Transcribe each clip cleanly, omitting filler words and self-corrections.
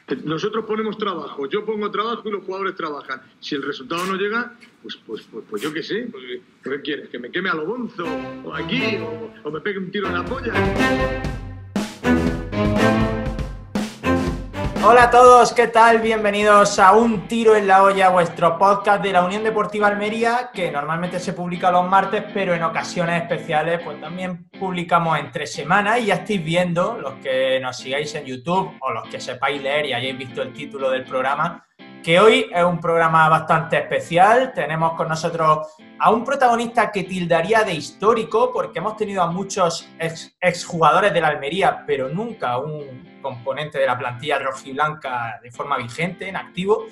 Nosotros ponemos trabajo, yo pongo trabajo y los jugadores trabajan. Si el resultado no llega, pues yo qué sé. ¿Qué quieres? ¿Que me queme a lo bonzo? ¿O aquí? ¿O me pegue un tiro en la polla? Hola a todos, ¿qué tal? Bienvenidos a Un Tiro en la Olla, vuestro podcast de la Unión Deportiva Almería, que normalmente se publica los martes, pero en ocasiones especiales pues también publicamos entre semanas. Y ya estáis viendo, los que nos sigáis en YouTube o los que sepáis leer y hayáis visto el título del programa, que hoy es un programa bastante especial. Tenemos con nosotros a un protagonista que tildaría de histórico, porque hemos tenido a muchos exjugadores de la Almería, pero nunca un componente de la plantilla rojiblanca de forma vigente, en activo.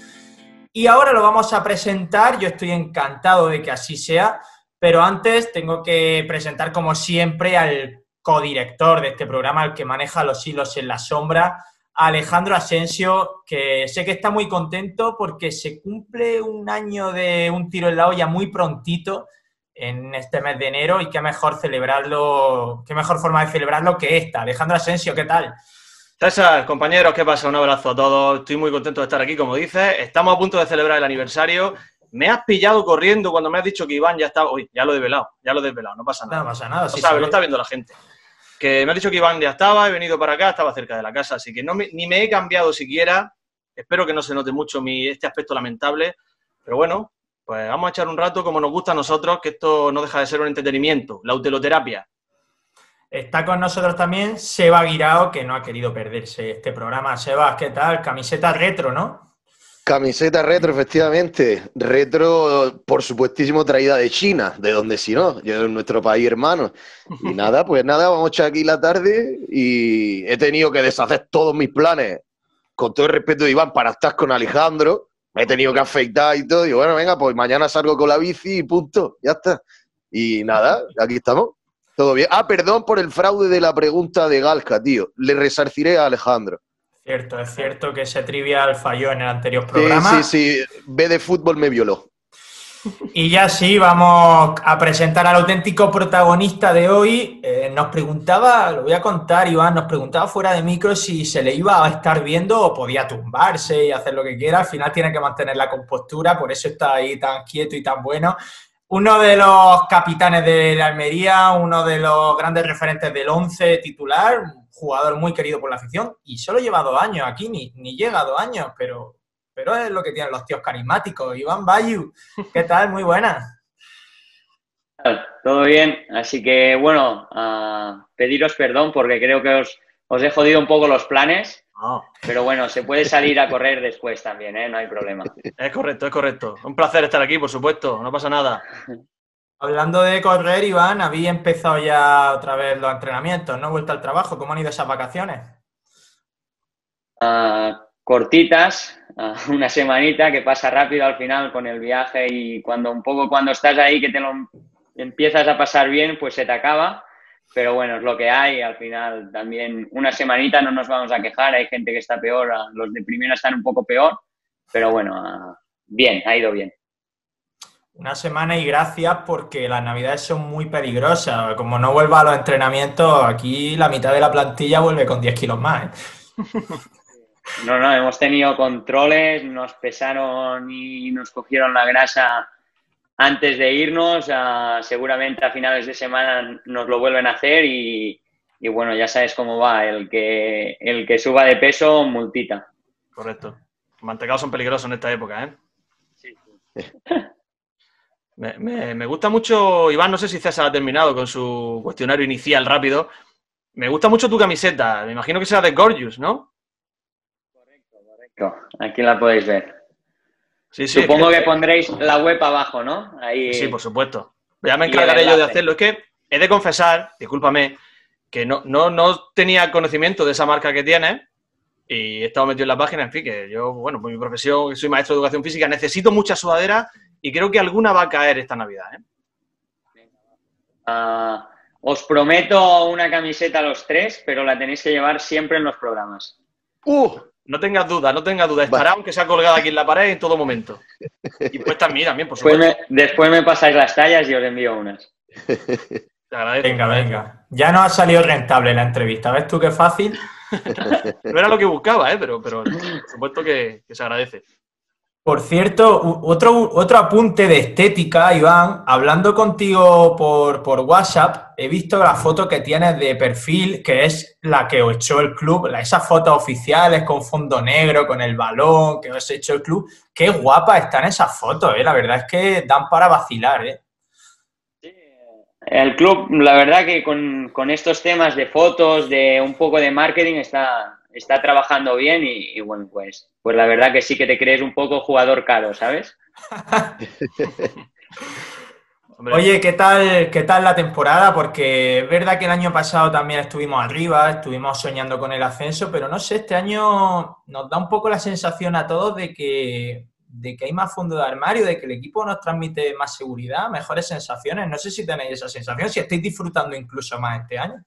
Y ahora lo vamos a presentar. Yo estoy encantado de que así sea, pero antes tengo que presentar, como siempre, al codirector de este programa, el que maneja los hilos en la sombra, Alejandro Asensio, que sé que está muy contento porque se cumple un año de Un Tiro en la Olla muy prontito en este mes de enero, y qué mejor celebrarlo, qué mejor forma de celebrarlo que esta. Alejandro Asensio, ¿qué tal? César, compañeros, ¿qué pasa? Un abrazo a todos. Estoy muy contento de estar aquí, como dices. Estamos a punto de celebrar el aniversario. Me has pillado corriendo cuando me has dicho que Iván ya estaba... Uy, ya lo he desvelado, no pasa nada. No pasa nada. No sabe, no está viendo la gente. Que me ha dicho que Iván ya estaba, he venido para acá, estaba cerca de la casa, así que ni me he cambiado siquiera. Espero que no se note mucho este aspecto lamentable, pero bueno, pues vamos a echar un rato como nos gusta a nosotros, que esto no deja de ser un entretenimiento, la uteloterapia. Está con nosotros también Seba Guirao, que no ha querido perderse este programa. Seba, ¿qué tal? Camiseta retro, ¿no? Camiseta retro, efectivamente. Retro, por supuestísimo, traída de China, de donde si no, yo en nuestro país hermano. Y nada, pues nada, vamos a echar aquí la tarde y he tenido que deshacer todos mis planes, con todo el respeto de Iván, para estar con Alejandro. Me he tenido que afeitar y todo. Y bueno, venga, pues mañana salgo con la bici y punto, ya está. Y nada, aquí estamos. Todo bien. Ah, perdón por el fraude de la pregunta de Galka, tío. Le resarciré a Alejandro. Es cierto que ese trivial falló en el anterior programa. Sí. B de fútbol me violó. Y ya sí, vamos a presentar al auténtico protagonista de hoy. Nos preguntaba, lo voy a contar, Iván, nos preguntaba fuera de micro si se le iba a estar viendo o podía tumbarse y hacer lo que quiera. Al final tiene que mantener la compostura, por eso está ahí tan quieto y tan bueno. Uno de los capitanes de la Almería, uno de los grandes referentes del 11 titular, un jugador muy querido por la afición, y solo lleva 2 años aquí, ni llega a 2 años, pero es lo que tienen los tíos carismáticos. Iván Bayu, ¿qué tal? Muy buena. Todo bien, así que bueno, pediros perdón porque creo que os he jodido un poco los planes. Pero bueno, se puede salir a correr después también, ¿eh? No hay problema. Es correcto. Un placer estar aquí, por supuesto, no pasa nada. Hablando de correr, Iván, había empezado ya otra vez los entrenamientos, ¿no? Vuelta al trabajo. ¿Cómo han ido esas vacaciones? Cortitas, una semanita que pasa rápido al final con el viaje, y cuando estás ahí que te lo empiezas a pasar bien, pues se te acaba. Pero bueno, es lo que hay. Al final también una semanita, no nos vamos a quejar. Hay gente que está peor, los de primera están un poco peor. Pero bueno, bien, ha ido bien. Una semana y gracias, porque las navidades son muy peligrosas. Como no vuelva a los entrenamientos, aquí la mitad de la plantilla vuelve con 10 kilos más, ¿eh? No, hemos tenido controles, nos pesaron y nos cogieron la grasa antes de irnos. Seguramente a finales de semana nos lo vuelven a hacer y bueno, ya sabes cómo va. El que suba de peso, multita. Correcto. Los mantecados son peligrosos en esta época, ¿eh? Sí. Me gusta mucho, Iván, no sé si César ha terminado con su cuestionario inicial rápido. Me gusta mucho tu camiseta. Me imagino que será de Gorgeous, ¿no? Correcto. Aquí la podéis ver. Sí, supongo que pondréis la web abajo, ¿no? Ahí... Sí, por supuesto. Ya me encargaré yo de hacerlo. Es que he de confesar, discúlpame, que no tenía conocimiento de esa marca que tienes y he estado metido en la página. En fin, que yo, bueno, por mi profesión, soy maestro de educación física, necesito muchas sudaderas y creo que alguna va a caer esta Navidad, ¿eh? Os prometo una camiseta a los 3, pero la tenéis que llevar siempre en los programas. No tengas duda. Estará, aunque sea colgada aquí en la pared, en todo momento. Y puesta en mí también, por supuesto. Después me pasáis las tallas y os envío unas. Venga. Ya no ha salido rentable la entrevista. ¿Ves tú qué fácil? No era lo que buscaba, pero por supuesto que se agradece. Por cierto, otro apunte de estética, Iván, hablando contigo por WhatsApp, he visto la foto que tienes de perfil, que es la que os echó el club, esas fotos oficiales con fondo negro, con el balón que os echó el club. Qué guapas están esas fotos, la verdad es que dan para vacilar, El club, la verdad que con estos temas de fotos, de un poco de marketing, está trabajando bien y bueno, pues la verdad que sí que te crees un poco jugador caro, ¿sabes? Oye, ¿qué tal la temporada? Porque es verdad que el año pasado también estuvimos arriba, estuvimos soñando con el ascenso, pero no sé, este año nos da un poco la sensación a todos de que hay más fondo de armario, de que el equipo nos transmite más seguridad, mejores sensaciones. No sé si tenéis esa sensación, si estáis disfrutando incluso más este año.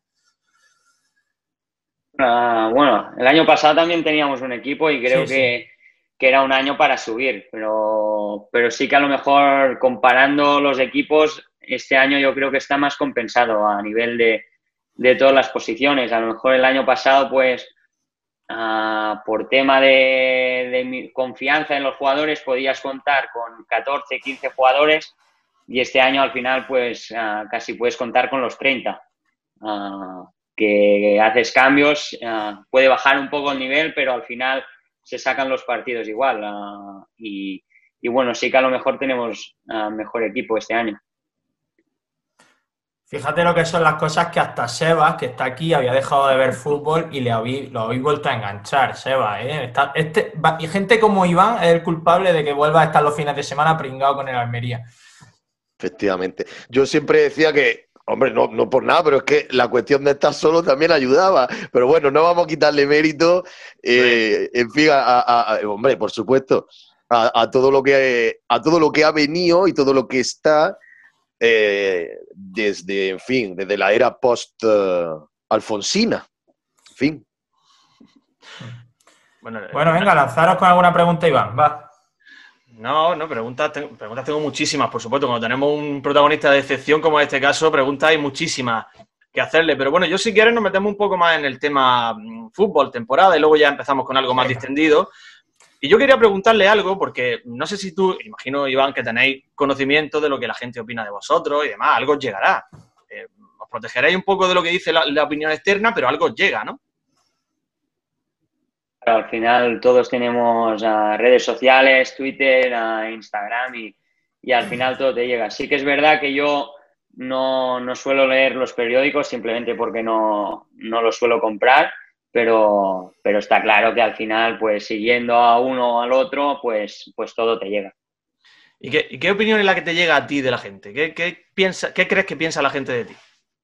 Bueno, el año pasado también teníamos un equipo y creo que era un año para subir, pero sí que a lo mejor comparando los equipos, este año yo creo que está más compensado a nivel de todas las posiciones. A lo mejor el año pasado, pues, por tema de confianza en los jugadores, podías contar con 14, 15 jugadores y este año al final, pues, casi puedes contar con los 30. Que haces cambios, puede bajar un poco el nivel, pero al final se sacan los partidos igual. Y bueno, sí que a lo mejor tenemos mejor equipo este año. Fíjate lo que son las cosas que hasta Sebas, que está aquí, había dejado de ver fútbol y lo habéis vuelto a enganchar, Sebas, y gente como Iván es el culpable de que vuelva a estar los fines de semana pringado con el Almería. Efectivamente. Yo siempre decía que, hombre, no por nada, pero es que la cuestión de estar solo también ayudaba. Pero bueno, no vamos a quitarle mérito, en fin, hombre, por supuesto, a todo lo que ha venido y todo lo que está desde la era post-Alfonsina. En fin. Bueno, venga, lanzaros con alguna pregunta, Iván, va. No, preguntas tengo muchísimas, por supuesto. Cuando tenemos un protagonista de excepción, como en este caso, preguntas hay muchísimas que hacerle. Pero bueno, yo si quieres nos metemos un poco más en el tema fútbol, temporada, y luego ya empezamos con algo más distendido. Y yo quería preguntarle algo, porque no sé si tú, imagino, Iván, que tenéis conocimiento de lo que la gente opina de vosotros y demás, algo os llegará. Os protegeréis un poco de lo que dice la opinión externa, pero algo os llega, ¿no? Al final todos tenemos redes sociales, Twitter, Instagram y al final todo te llega. Sí que es verdad que yo no suelo leer los periódicos simplemente porque no los suelo comprar, pero está claro que al final, pues siguiendo a uno o al otro, pues todo te llega. ¿Y qué opinión es la que te llega a ti de la gente? ¿Qué crees que piensa la gente de ti?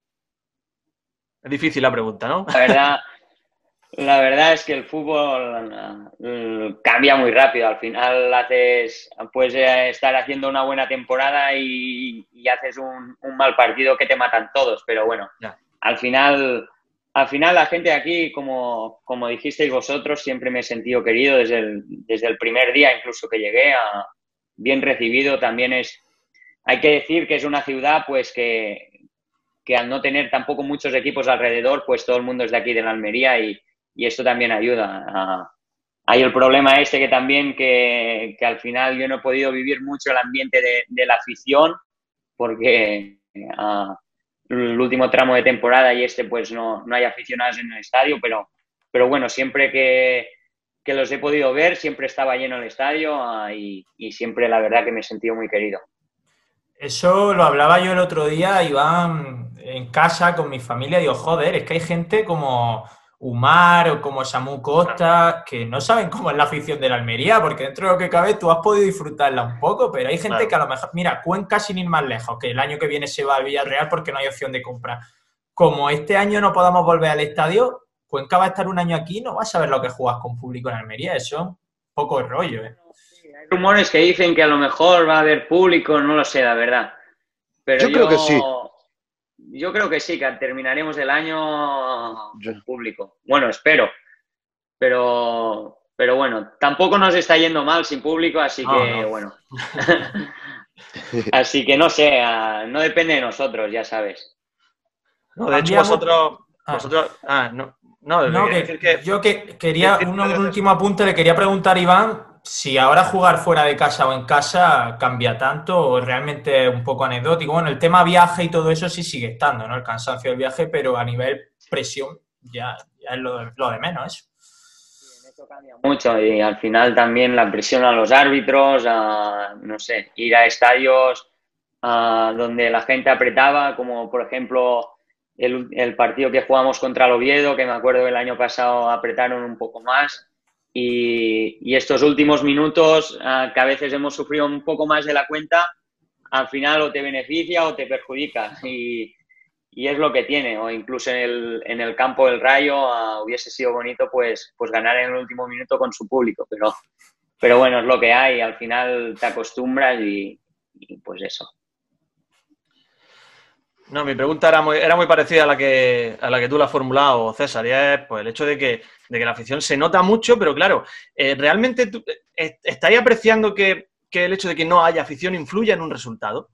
Es difícil la pregunta, ¿no? La verdad es que el fútbol cambia muy rápido. Al final puedes estar haciendo una buena temporada y haces un mal partido que te matan todos. Pero bueno, al final la gente de aquí, como dijisteis vosotros, siempre me he sentido querido desde el primer día, incluso que llegué, bien recibido. También hay que decir que es una ciudad pues que al no tener tampoco muchos equipos alrededor, pues todo el mundo es de aquí, de la Almería, y esto también ayuda. Hay el problema que también que al final yo no he podido vivir mucho el ambiente de la afición porque el último tramo de temporada y pues no hay aficionados en el estadio, pero bueno, siempre que los he podido ver, siempre estaba lleno el estadio y siempre la verdad que me he sentido muy querido. Eso lo hablaba yo el otro día, Iván, en casa con mi familia, digo, joder, es que hay gente como Umar o como Samu Costa que no saben cómo es la afición de la Almería, porque dentro de lo que cabe tú has podido disfrutarla un poco, pero hay gente que a lo mejor, mira, Cuenca sin ir más lejos, que el año que viene se va al Villarreal porque no hay opción de compra. Como este año no podamos volver al estadio, Cuenca va a estar un año aquí, no vas a ver lo que juegas con público en Almería, eso es un poco el rollo, Hay rumores que dicen que a lo mejor va a haber público, no lo sé, la verdad. Pero yo creo que sí. Yo creo que sí, que terminaremos el año con público. Bueno, espero. Pero bueno, tampoco nos está yendo mal sin público, así que bueno. Así que no sé, no depende de nosotros, ya sabes. No, de hecho, vosotros Vosotros... no, No, yo quería un último apunte, le quería preguntar a Iván si ahora jugar fuera de casa o en casa cambia tanto o realmente un poco anecdótico. Bueno, el tema viaje y todo eso sí sigue estando, ¿no? El cansancio del viaje, pero a nivel presión ya es lo de menos eso. Eso cambia mucho y al final también la presión a los árbitros, no sé, ir a estadios donde la gente apretaba, como por ejemplo el partido que jugamos contra el Oviedo, que me acuerdo que el año pasado apretaron un poco más y estos últimos minutos que a veces hemos sufrido un poco más de la cuenta, al final o te beneficia o te perjudica y es lo que tiene, o incluso en el campo del Rayo hubiese sido bonito pues ganar en el último minuto con su público, pero bueno, es lo que hay, al final te acostumbras y pues eso. No, mi pregunta era muy parecida a la que tú la has formulado, César, y es pues, el hecho de que la afición se nota mucho, pero claro, ¿realmente estáis apreciando que el hecho de que no haya afición influya en un resultado?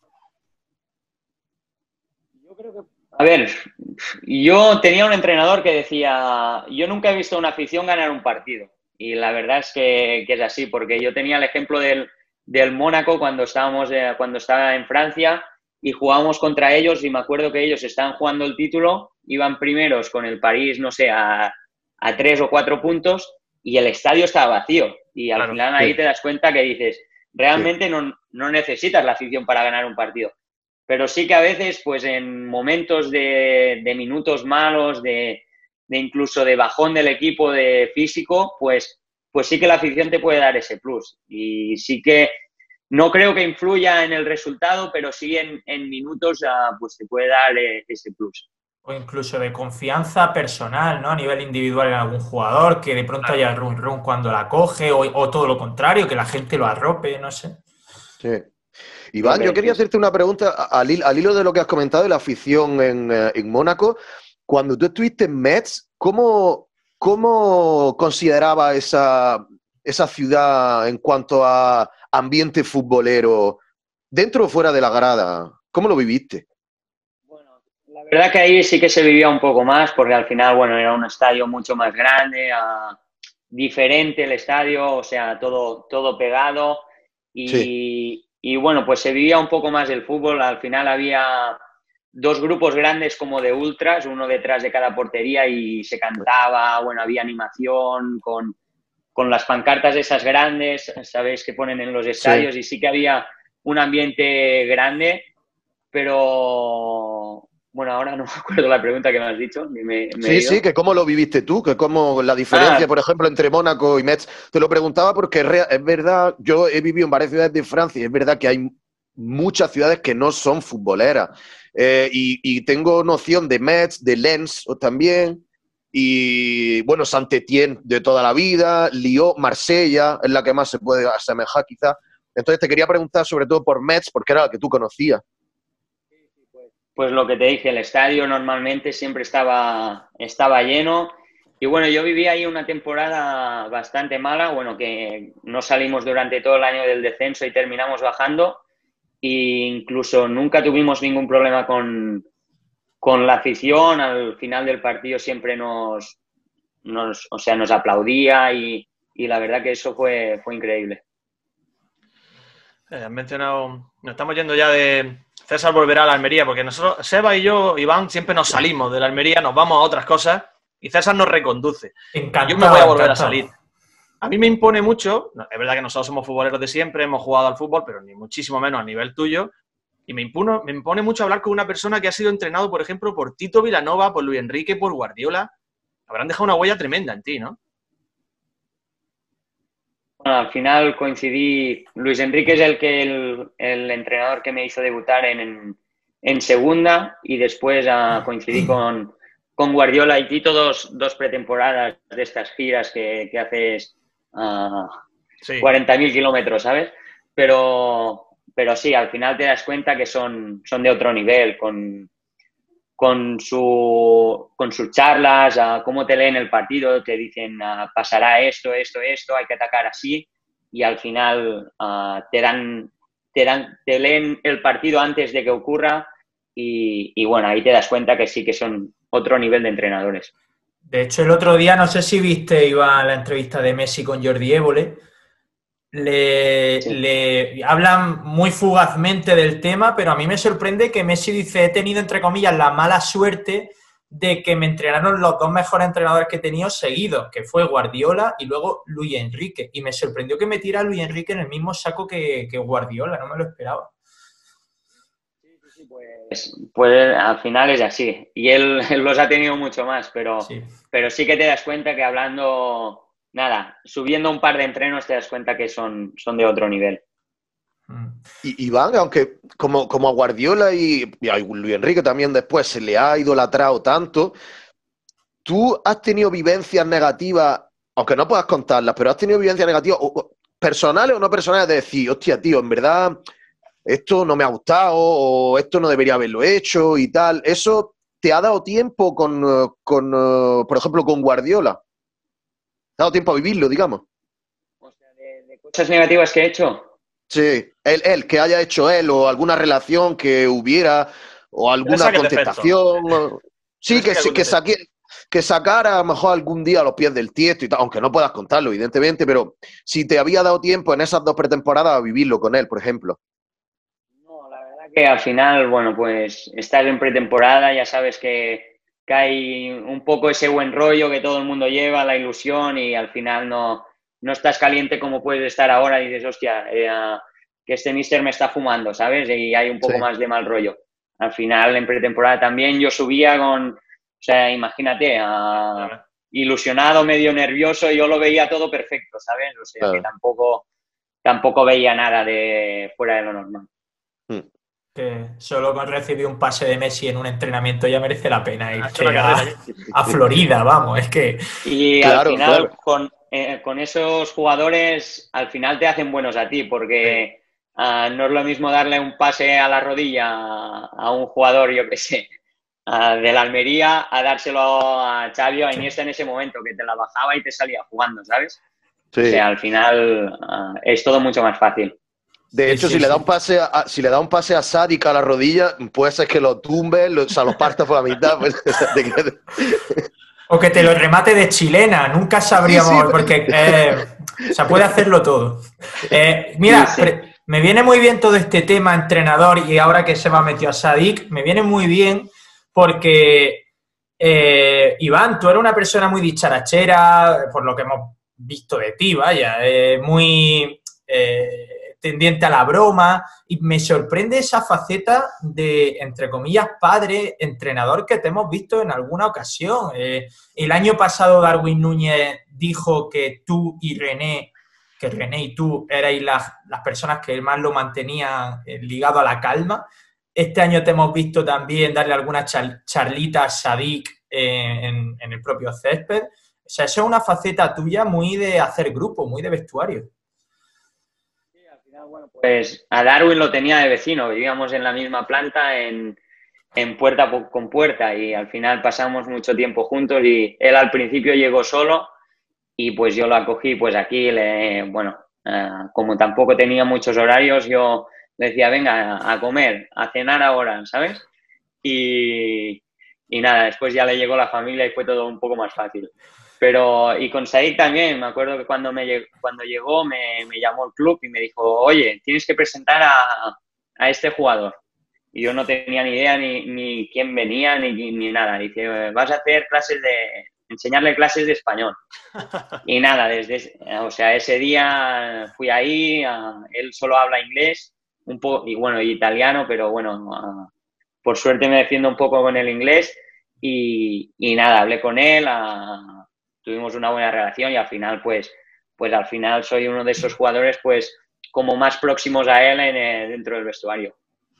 Yo creo que... A ver, yo tenía un entrenador que decía, yo nunca he visto una afición ganar un partido, y la verdad es que es así, porque yo tenía el ejemplo del Mónaco cuando estaba en Francia, y jugábamos contra ellos y me acuerdo que ellos estaban jugando el título, iban primeros con el París, no sé, a 3 o 4 puntos y el estadio estaba vacío. Y al final ahí te das cuenta que dices, realmente no necesitas la afición para ganar un partido. Pero sí que a veces, pues en momentos de minutos malos, de incluso de bajón del equipo de físico, pues sí que la afición te puede dar ese plus. Y sí que no creo que influya en el resultado, pero sí en minutos pues te puede dar ese plus. O incluso de confianza personal, ¿no? A nivel individual en algún jugador, que de pronto haya run cuando la coge, o todo lo contrario, que la gente lo arrope, no sé. Sí. Iván, yo quería hacerte una pregunta al hilo de lo que has comentado de la afición en Mónaco. Cuando tú estuviste en Metz, ¿cómo consideraba esa ciudad en cuanto a ambiente futbolero, dentro o fuera de la grada? ¿Cómo lo viviste? Bueno, la verdad que ahí sí que se vivía un poco más, porque al final, bueno, era un estadio mucho más grande, diferente el estadio, o sea, todo pegado y bueno, pues se vivía un poco más el fútbol. Al final había 2 grupos grandes como de ultras, uno detrás de cada portería y se cantaba, bueno, había animación con las pancartas esas grandes, ¿sabéis? Que ponen en los estadios y sí que había un ambiente grande, pero bueno, ahora no me acuerdo la pregunta que me has dicho. Sí, que cómo lo viviste tú, que cómo la diferencia, por ejemplo, entre Mónaco y Metz. Te lo preguntaba porque es verdad, yo he vivido en varias ciudades de Francia y es verdad que hay muchas ciudades que no son futboleras. Y tengo noción de Metz, de Lens también, y bueno, Saint-Étienne de toda la vida, Lyon, Marsella, es la que más se puede asemejar quizás. Entonces te quería preguntar sobre todo por Metz, porque era la que tú conocías. Pues lo que te dije, el estadio normalmente siempre estaba lleno. Y bueno, yo viví ahí una temporada bastante mala, bueno, que no salimos durante todo el año del descenso y terminamos bajando. E incluso nunca tuvimos ningún problema con la afición. Al final del partido siempre nos aplaudía y la verdad que eso fue increíble. Has mencionado, nos estamos yendo ya de... César volverá a la Almería, porque nosotros, Seba y yo, Iván, siempre nos salimos de la Almería, nos vamos a otras cosas y César nos reconduce. Encantado, yo me voy a volver a salir. A mí me impone mucho, es verdad que nosotros somos futboleros de siempre, hemos jugado al fútbol, pero ni muchísimo menos a nivel tuyo, y me impone mucho hablar con una persona que ha sido entrenado, por ejemplo, por Tito Vilanova, por Luis Enrique, por Guardiola. Habrán dejado una huella tremenda en ti, ¿no? Bueno, al final coincidí, Luis Enrique es el entrenador que me hizo debutar en segunda y después coincidí con Guardiola y Tito dos pretemporadas de estas giras que haces 40.000 kilómetros, ¿sabes? Pero sí, al final te das cuenta que son de otro nivel, con sus charlas, cómo te leen el partido, te dicen pasará esto, hay que atacar así y al final te leen el partido antes de que ocurra y bueno, ahí te das cuenta que sí que son otro nivel de entrenadores. De hecho, el otro día, no sé si viste, Iván, la entrevista de Messi con Jordi Évole. Le hablan muy fugazmente del tema, pero a mí me sorprende que Messi dice, he tenido, entre comillas, la mala suerte de que me entrenaron los dos mejores entrenadores que he tenido seguidos, que fue Guardiola y luego Luis Enrique. Y me sorprendió que metiera a Luis Enrique en el mismo saco que Guardiola, no me lo esperaba. Pues al final es así. Y él los ha tenido mucho más, pero sí que te das cuenta que hablando, nada, subiendo un par de entrenos te das cuenta que son de otro nivel. Y Iván, aunque como a Guardiola y a Luis Enrique también después se le ha idolatrado tanto, ¿tú has tenido vivencias negativas, aunque no puedas contarlas, pero has tenido vivencias negativas, personales o no personales, de decir, hostia, tío, en verdad esto no me ha gustado o esto no debería haberlo hecho y tal? ¿Eso te ha dado tiempo por ejemplo, con Guardiola? ¿Te ha dado tiempo a vivirlo, digamos? O sea, de cosas negativas que he hecho. Sí, él, que haya hecho él, o alguna relación que hubiera, o alguna contestación. Sí, que sacara a lo mejor algún día a los pies del tiesto y tal, aunque no puedas contarlo, evidentemente, pero si te había dado tiempo en esas 2 pretemporadas a vivirlo con él, por ejemplo. No, la verdad que al final, bueno, pues estás en pretemporada, ya sabes que hay un poco ese buen rollo que todo el mundo lleva, la ilusión, y al final no estás caliente como puedes estar ahora y dices, hostia, que este míster me está fumando, ¿sabes? Y hay un poco más de mal rollo. Al final, en pretemporada también yo subía o sea, imagínate, ilusionado, medio nervioso, y yo lo veía todo perfecto, ¿sabes? O sea, que tampoco veía nada de fuera de lo normal. Que solo con recibir un pase de Messi en un entrenamiento ya merece la pena irse a Florida, vamos, es que... Y claro, al final, con esos jugadores, al final te hacen buenos a ti, porque no es lo mismo darle un pase a la rodilla a un jugador, yo qué sé, de la Almería, a dárselo a Xavi o a Iniesta en ese momento, que te la bajaba y te salía jugando, ¿sabes? Sí. O sea, al final es todo mucho más fácil. De hecho, si le da un pase a Sadik a la rodilla, puede ser que lo tumbe, o sea, lo parta por la mitad. Pues, o que te lo remate de chilena, nunca sabríamos, porque o sea, puede hacerlo todo. Mira, me viene muy bien todo este tema entrenador, y ahora que se me ha metido a Sadik, me viene muy bien porque, Iván, tú eres una persona muy dicharachera, por lo que hemos visto de ti, vaya, muy... tendiente a la broma, y me sorprende esa faceta de, entre comillas, padre, entrenador que te hemos visto en alguna ocasión. El año pasado Darwin Núñez dijo que tú y René, que René y tú erais las personas que más lo mantenían ligado a la calma. Este año te hemos visto también darle alguna charlita a Sadik en el propio césped. O sea, eso es una faceta tuya muy de hacer grupo, muy de vestuario. Bueno, pues a Darwin lo tenía de vecino, vivíamos en la misma planta, en puerta con puerta, y al final pasamos mucho tiempo juntos, y él al principio llegó solo y pues yo lo acogí pues aquí, como tampoco tenía muchos horarios, yo le decía, venga a comer, a cenar ahora, ¿sabes? Y nada, después ya le llegó la familia y fue todo un poco más fácil. Y con Sadik también, me acuerdo que cuando llegó me llamó el club y me dijo, oye, tienes que presentar a este jugador. Y yo no tenía ni idea ni quién venía ni nada. Dice, vas a hacer enseñarle clases de español. Y nada, ese día fui ahí, él solo habla inglés, un poco, y italiano, pero bueno, por suerte me defiendo un poco con el inglés, y nada, hablé con él, tuvimos una buena relación, y al final, pues al final soy uno de esos jugadores, pues, como más próximos a él dentro del vestuario.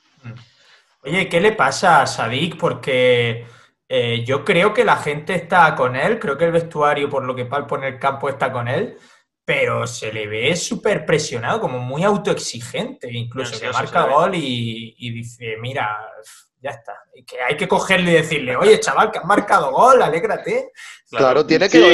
Oye, ¿qué le pasa a Sadik? Porque yo creo que la gente está con él, creo que el vestuario, por lo que palpo en el campo, está con él, pero se le ve súper presionado, como muy autoexigente, incluso que marca gol y dice, mira, ya está. Que hay que cogerle y decirle, oye, chaval, que has marcado gol, alégrate. Claro, tiene que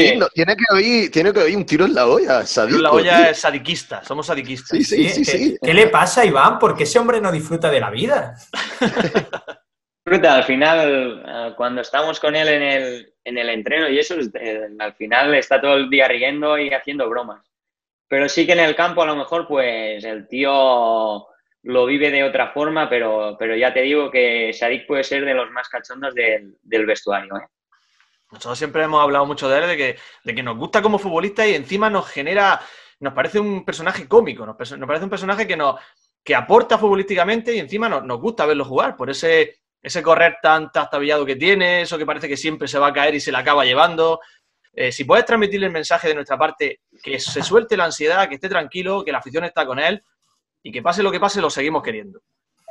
oír un tiro en la olla. Sadico, en la olla es sadiquista, somos sadiquistas. Sí. ¿Qué le pasa a Iván? ¿Por qué ese hombre no disfruta de la vida? Al final, cuando estamos con él en el entreno y eso, al final está todo el día riendo y haciendo bromas. Pero sí que en el campo a lo mejor pues el tío lo vive de otra forma, pero ya te digo que Sadik puede ser de los más cachondos del vestuario, ¿eh? Nosotros siempre hemos hablado mucho de él, de que nos gusta como futbolista y encima nos parece un personaje cómico, nos parece un personaje que aporta futbolísticamente y encima nos gusta verlo jugar, por ese correr tan trastabillado que tiene, eso que parece que siempre se va a caer y se la acaba llevando. Si puedes transmitirle el mensaje de nuestra parte, que se suelte la ansiedad, que esté tranquilo, que la afición está con él y que pase lo que pase, lo seguimos queriendo.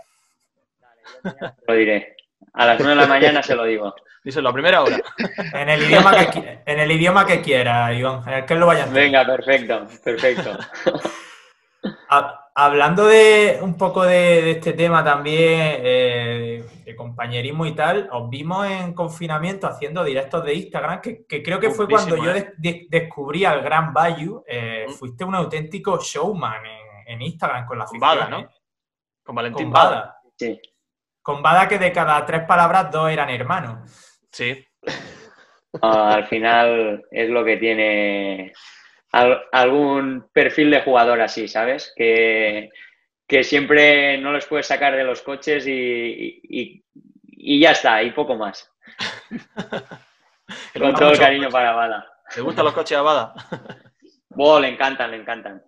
Lo diré. A las 9 de la mañana se lo digo. Díselo a primera hora. En el idioma que quiera, Iván, en el que él lo vaya a entender. Venga, perfecto. Hablando de un poco de este tema también, de compañerismo y tal, os vimos en confinamiento haciendo directos de Instagram, que creo que fue cuando yo descubrí al Gran Bayu. Fuiste un auténtico showman en Instagram con la afición. Con Bada, ¿no? Con Valentín Bada. Sí. Con Bada, que de cada 3 palabras 2 eran hermanos. Sí. Al final es lo que tiene algún perfil de jugador así, ¿sabes? Que siempre no los puedes sacar de los coches y ya está, y poco más. Con todo el cariño para Bada. ¿Te gustan los coches a Bada? Le encantan.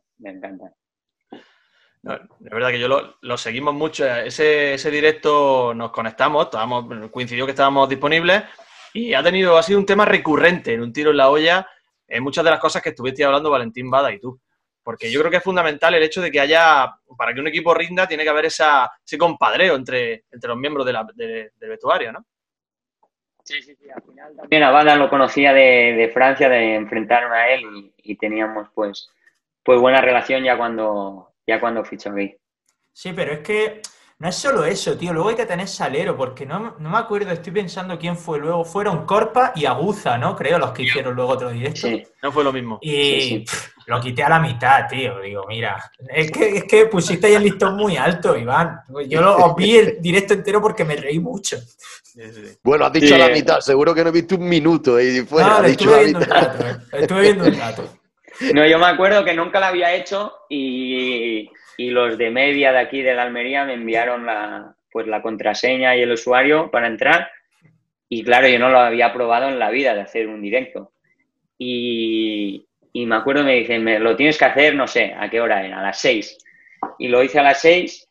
No, es verdad que yo lo seguimos mucho. Ese directo nos conectamos, coincidió que estábamos disponibles y ha sido un tema recurrente en un tiro en la olla en muchas de las cosas que estuviste hablando Valentín Bada y tú. Porque yo creo que es fundamental el hecho de que para que un equipo rinda, tiene que haber ese compadreo entre los miembros del vestuario, ¿no? Sí. Al final también a Bada lo conocía de Francia, de enfrentarme a él y teníamos pues buena relación ya cuando fichó aquí. Sí, pero es que no es solo eso, tío. Luego hay que tener salero, porque no me acuerdo, estoy pensando quién fue luego. Fueron Corpa y Aguza, ¿no? Creo, los que hicieron luego otro directo. Sí, no fue lo mismo. Y lo quité a la mitad, tío. Digo, mira, es que pusiste ahí el listón muy alto, Iván. Yo os vi el directo entero porque me reí mucho. Sí. Bueno, has dicho a la mitad, seguro que no he visto un minuto y fuera. No, estuve viendo un rato. No, yo me acuerdo que nunca la había hecho y los de media de aquí de la Almería me enviaron la contraseña y el usuario para entrar y claro, yo no lo había probado en la vida de hacer un directo y me acuerdo, me dicen, lo tienes que hacer, no sé, ¿a qué hora era? A las 6 y lo hice a las 6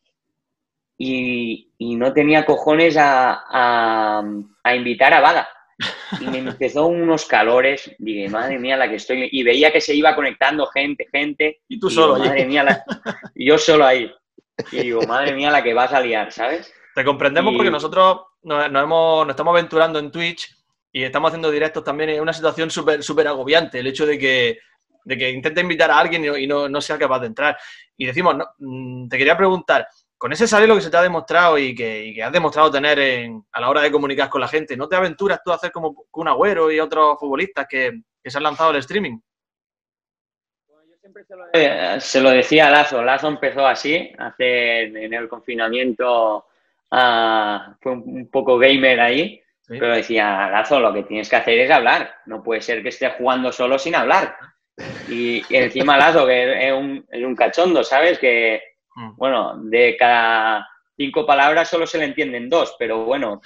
y no tenía cojones a invitar a Bada. Y me empezó unos calores, dije, madre mía, la que estoy... Y veía que se iba conectando gente. Y tú solo, madre mía, yo solo ahí. Y digo, madre mía, la que vas a liar, ¿sabes? Te comprendemos porque nosotros nos estamos aventurando en Twitch y estamos haciendo directos también. Es una situación súper agobiante el hecho de que intente invitar a alguien y no sea capaz de entrar. Y decimos, te quería preguntar, con ese salero que se te ha demostrado y que has demostrado tener a la hora de comunicar con la gente, ¿no te aventuras tú a hacer como Kun Agüero y otros futbolistas que se han lanzado al streaming? Bueno, yo siempre se lo decía a Lazo. Lazo empezó así, en el confinamiento fue un poco gamer ahí, ¿sí? Pero decía, Lazo, lo que tienes que hacer es hablar. No puede ser que estés jugando solo sin hablar. Y encima Lazo, que es un cachondo, ¿sabes? Que bueno, de cada 5 palabras solo se le entienden 2, pero bueno,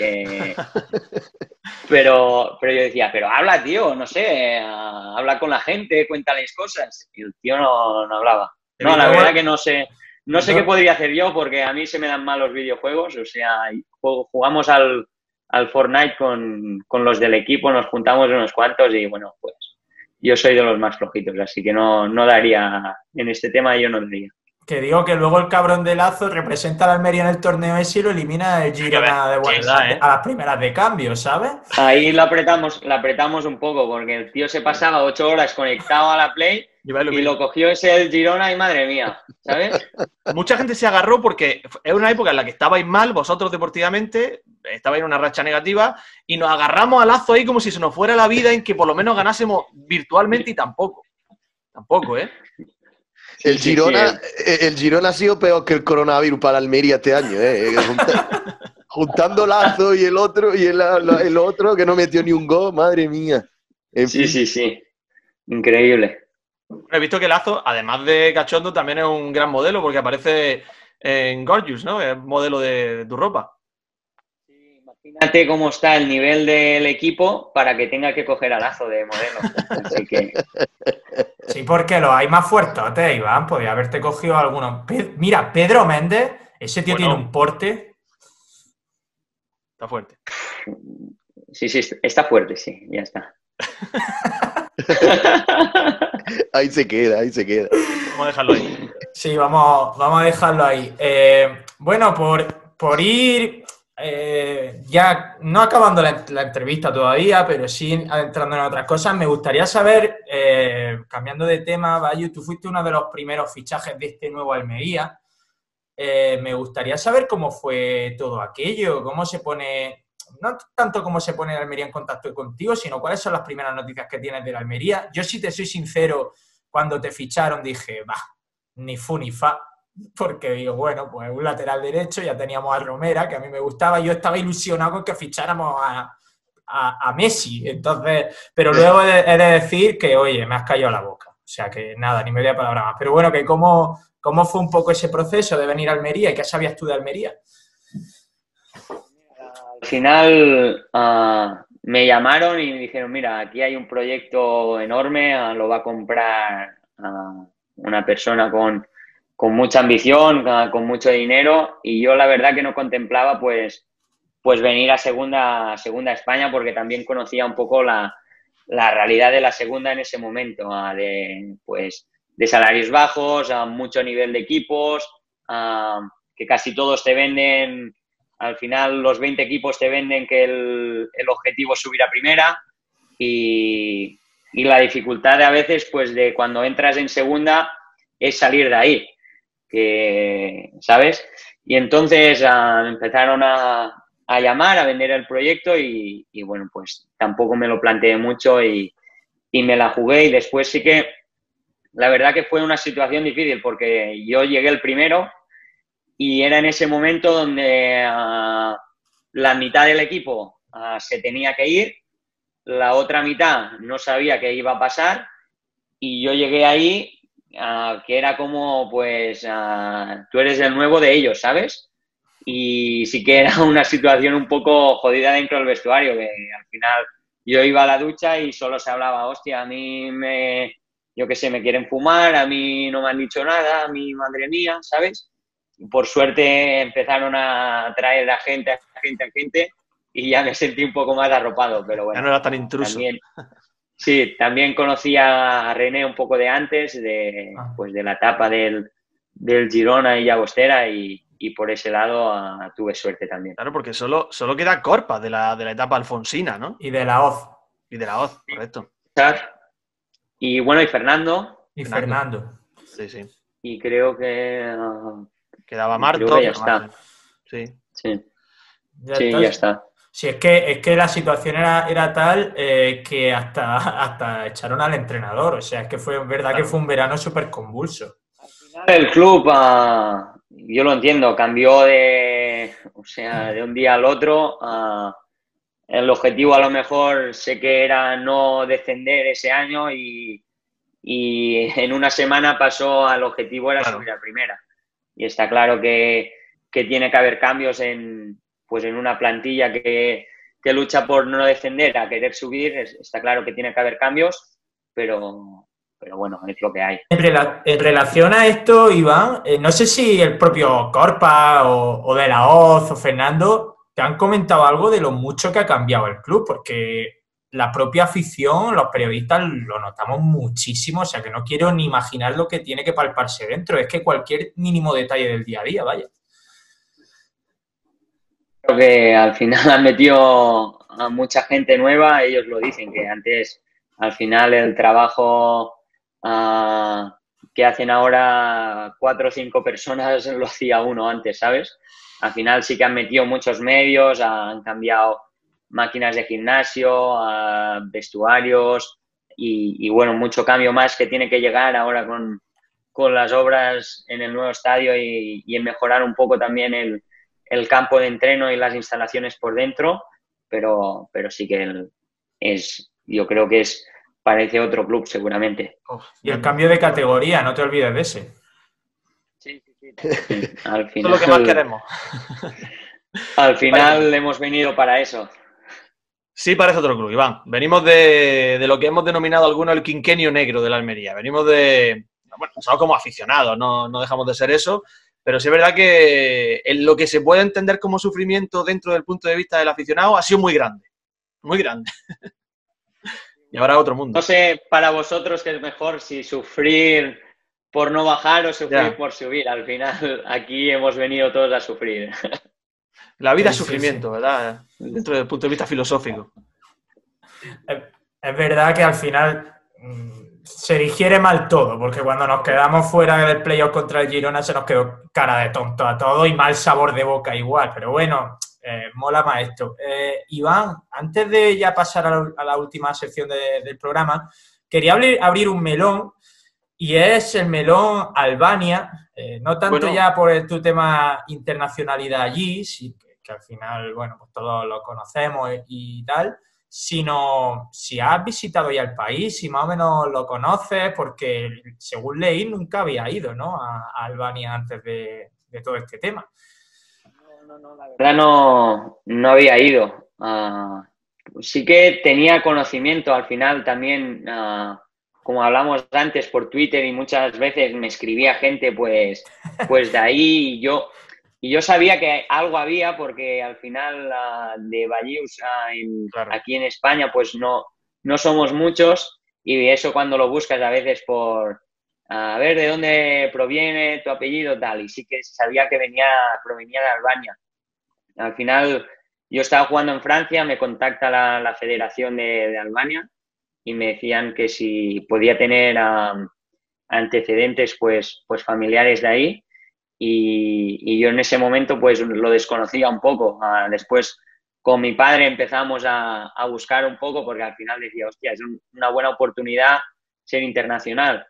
pero yo decía, pero habla, tío, no sé, habla con la gente, cuéntales cosas. Y el tío no hablaba. No, la verdad que no sé qué podría hacer yo porque a mí se me dan mal los videojuegos, o sea, jugamos al Fortnite con los del equipo, nos juntamos unos cuantos y bueno, pues yo soy de los más flojitos, así que no daría, en este tema yo no daría. Que digo que luego el cabrón de Lazo representa a la Almería en el torneo ese y lo elimina el Girona a las primeras de cambio, ¿sabes? Ahí la apretamos un poco porque el tío se pasaba 8 horas conectado a la Play y lo cogió ese el Girona y madre mía, ¿sabes? Mucha gente se agarró porque es una época en la que estabais mal, vosotros deportivamente, estabais en una racha negativa y nos agarramos a Lazo ahí como si se nos fuera la vida en que por lo menos ganásemos virtualmente y tampoco, ¿eh? El Girona ha sido peor que el coronavirus para Almería este año, ¿eh? juntando Lazo y el otro, y el otro que no metió ni un gol, madre mía. En Sí, fin. sí, sí. Increíble. He visto que Lazo, además de cachondo, también es un gran modelo porque aparece en Gorgeous, ¿no? Es modelo de tu ropa. Imagínate cómo está el nivel del equipo para que tenga que coger a Lazo de modelo. Así que... Sí, porque los hay más fuertotes, Iván. Podría haberte cogido algunos. Mira, Pedro Méndez, ese tío Bueno. tiene un porte. Está fuerte. Sí, sí, está fuerte, sí, ya está. Ahí se queda, ahí se queda. Vamos a dejarlo ahí. Sí, vamos a dejarlo ahí. Bueno, por ir ya no acabando la entrevista todavía, pero sí adentrando en otras cosas, me gustaría saber, cambiando de tema, Bayu, tú fuiste uno de los primeros fichajes de este nuevo Almería. Me gustaría saber cómo fue todo aquello, cómo se pone, no tanto cómo se pone el Almería en contacto contigo, sino cuáles son las primeras noticias que tienes del Almería. Yo, si te soy sincero, cuando te ficharon dije, ni fu ni fa, porque digo, bueno, pues un lateral derecho, ya teníamos a Romera, que a mí me gustaba, yo estaba ilusionado con que ficháramos a Messi, entonces, pero luego he de decir que, oye, me has callado la boca, o sea que nada, ni media palabra más, pero bueno, que cómo fue un poco ese proceso de venir a Almería y qué sabías tú de Almería. Al final me llamaron y me dijeron, mira, aquí hay un proyecto enorme, lo va a comprar una persona con mucha ambición, con mucho dinero, y yo la verdad que no contemplaba pues venir a segunda España, porque también conocía un poco la realidad de la segunda en ese momento, de salarios bajos, a mucho nivel de equipos, que casi todos te venden, al final los 20 equipos te venden que el objetivo es subir a primera, y la dificultad a veces pues de cuando entras en segunda es salir de ahí, ¿sabes? Y entonces empezaron a llamar, a vender el proyecto y bueno, pues tampoco me lo planteé mucho y me la jugué, y después sí que la verdad que fue una situación difícil porque yo llegué el primero y era en ese momento donde la mitad del equipo se tenía que ir, la otra mitad no sabía qué iba a pasar, y yo llegué ahí que era como, pues, tú eres el nuevo de ellos, ¿sabes? Y sí que era una situación un poco jodida dentro del vestuario, que al final yo iba a la ducha y solo se hablaba, hostia, a mí yo qué sé, me quieren fumar, a mí no me han dicho nada, a mí, madre mía, ¿sabes? Y por suerte empezaron a traer a gente, y ya me sentí un poco más arropado, pero bueno. Ya no era tan intruso. También, sí, también conocí a René un poco de antes, de la etapa del Girona y Llagostera, y por ese lado tuve suerte también. Claro, porque solo queda Corpa de la etapa alfonsina, ¿no? Y de la Hoz. Y de la Hoz, correcto. Y bueno, y Fernando. Y Fernando. Sí, sí. Y creo que... quedaba Marto. Creo que ya está. Sí. Sí. Ya está. Sí, es que la situación era tal que hasta echaron al entrenador. O sea, es que fue verdad que fue un verano súper convulso. Al final el club, yo lo entiendo, cambió de un día al otro. El objetivo a lo mejor sé que era no descender ese año, y en una semana pasó al objetivo era subir a primera. Y está claro que tiene que haber cambios en una plantilla que lucha por no descender a querer subir. Está claro que tiene que haber cambios, pero bueno, es lo que hay. En relación a esto, Iván, no sé si el propio Corpa o De la Hoz o Fernando te han comentado algo de lo mucho que ha cambiado el club, porque la propia afición, los periodistas lo notamos muchísimo, o sea que no quiero ni imaginar lo que tiene que palparse dentro, es que cualquier mínimo detalle del día a día, vaya. Creo que al final han metido a mucha gente nueva, ellos lo dicen, que antes, al final, el trabajo que hacen ahora 4 o 5 personas lo hacía uno antes, ¿sabes? Al final sí que han metido muchos medios, han cambiado máquinas de gimnasio, vestuarios y bueno, mucho cambio más que tiene que llegar ahora con las obras en el nuevo estadio y en mejorar un poco también el el campo de entreno y las instalaciones por dentro, pero sí que yo creo que parece otro club seguramente. Y el cambio de categoría, no te olvides de ese. Sí. Al final, eso es lo que más queremos. Al final hemos venido para eso. Sí, parece otro club, Iván. Venimos de lo que hemos denominado algunos el quinquenio negro de la Almería. Venimos somos como aficionados, no dejamos de ser eso, pero sí es verdad que en lo que se puede entender como sufrimiento dentro del punto de vista del aficionado ha sido muy grande, muy grande. Y ahora otro mundo. No sé para vosotros qué es mejor, si sufrir por no bajar o sufrir por subir. Al final aquí hemos venido todos a sufrir. La vida es sufrimiento, ¿verdad? Dentro del punto de vista filosófico. Es verdad que al final se digiere mal todo, porque cuando nos quedamos fuera del playoff contra el Girona se nos quedó cara de tonto a todo y mal sabor de boca igual. Pero bueno, mola más esto. Iván, antes de ya pasar a la última sección del programa, quería abrir un melón, y es el melón Albania. No tanto ya por tu tema internacionalidad allí, sí, que al final, bueno, pues todos lo conocemos y tal, sino si has visitado ya el país, si más o menos lo conoces, porque según leí nunca había ido, ¿no?, a Albania antes de todo este tema. No, la verdad no había ido. Sí que tenía conocimiento al final también, como hablamos antes por Twitter, y muchas veces me escribía gente pues de ahí, y yo sabía que algo había, porque al final de Ballius aquí en España pues no somos muchos, y eso cuando lo buscas a veces a ver de dónde proviene tu apellido, tal, y sí que sabía que provenía de Albania. Al final yo estaba jugando en Francia, me contacta la Federación de Albania y me decían que si podía tener antecedentes pues familiares de ahí, y yo en ese momento pues lo desconocía un poco. Después con mi padre empezamos a buscar un poco, porque al final decía, hostia, es una buena oportunidad ser internacional.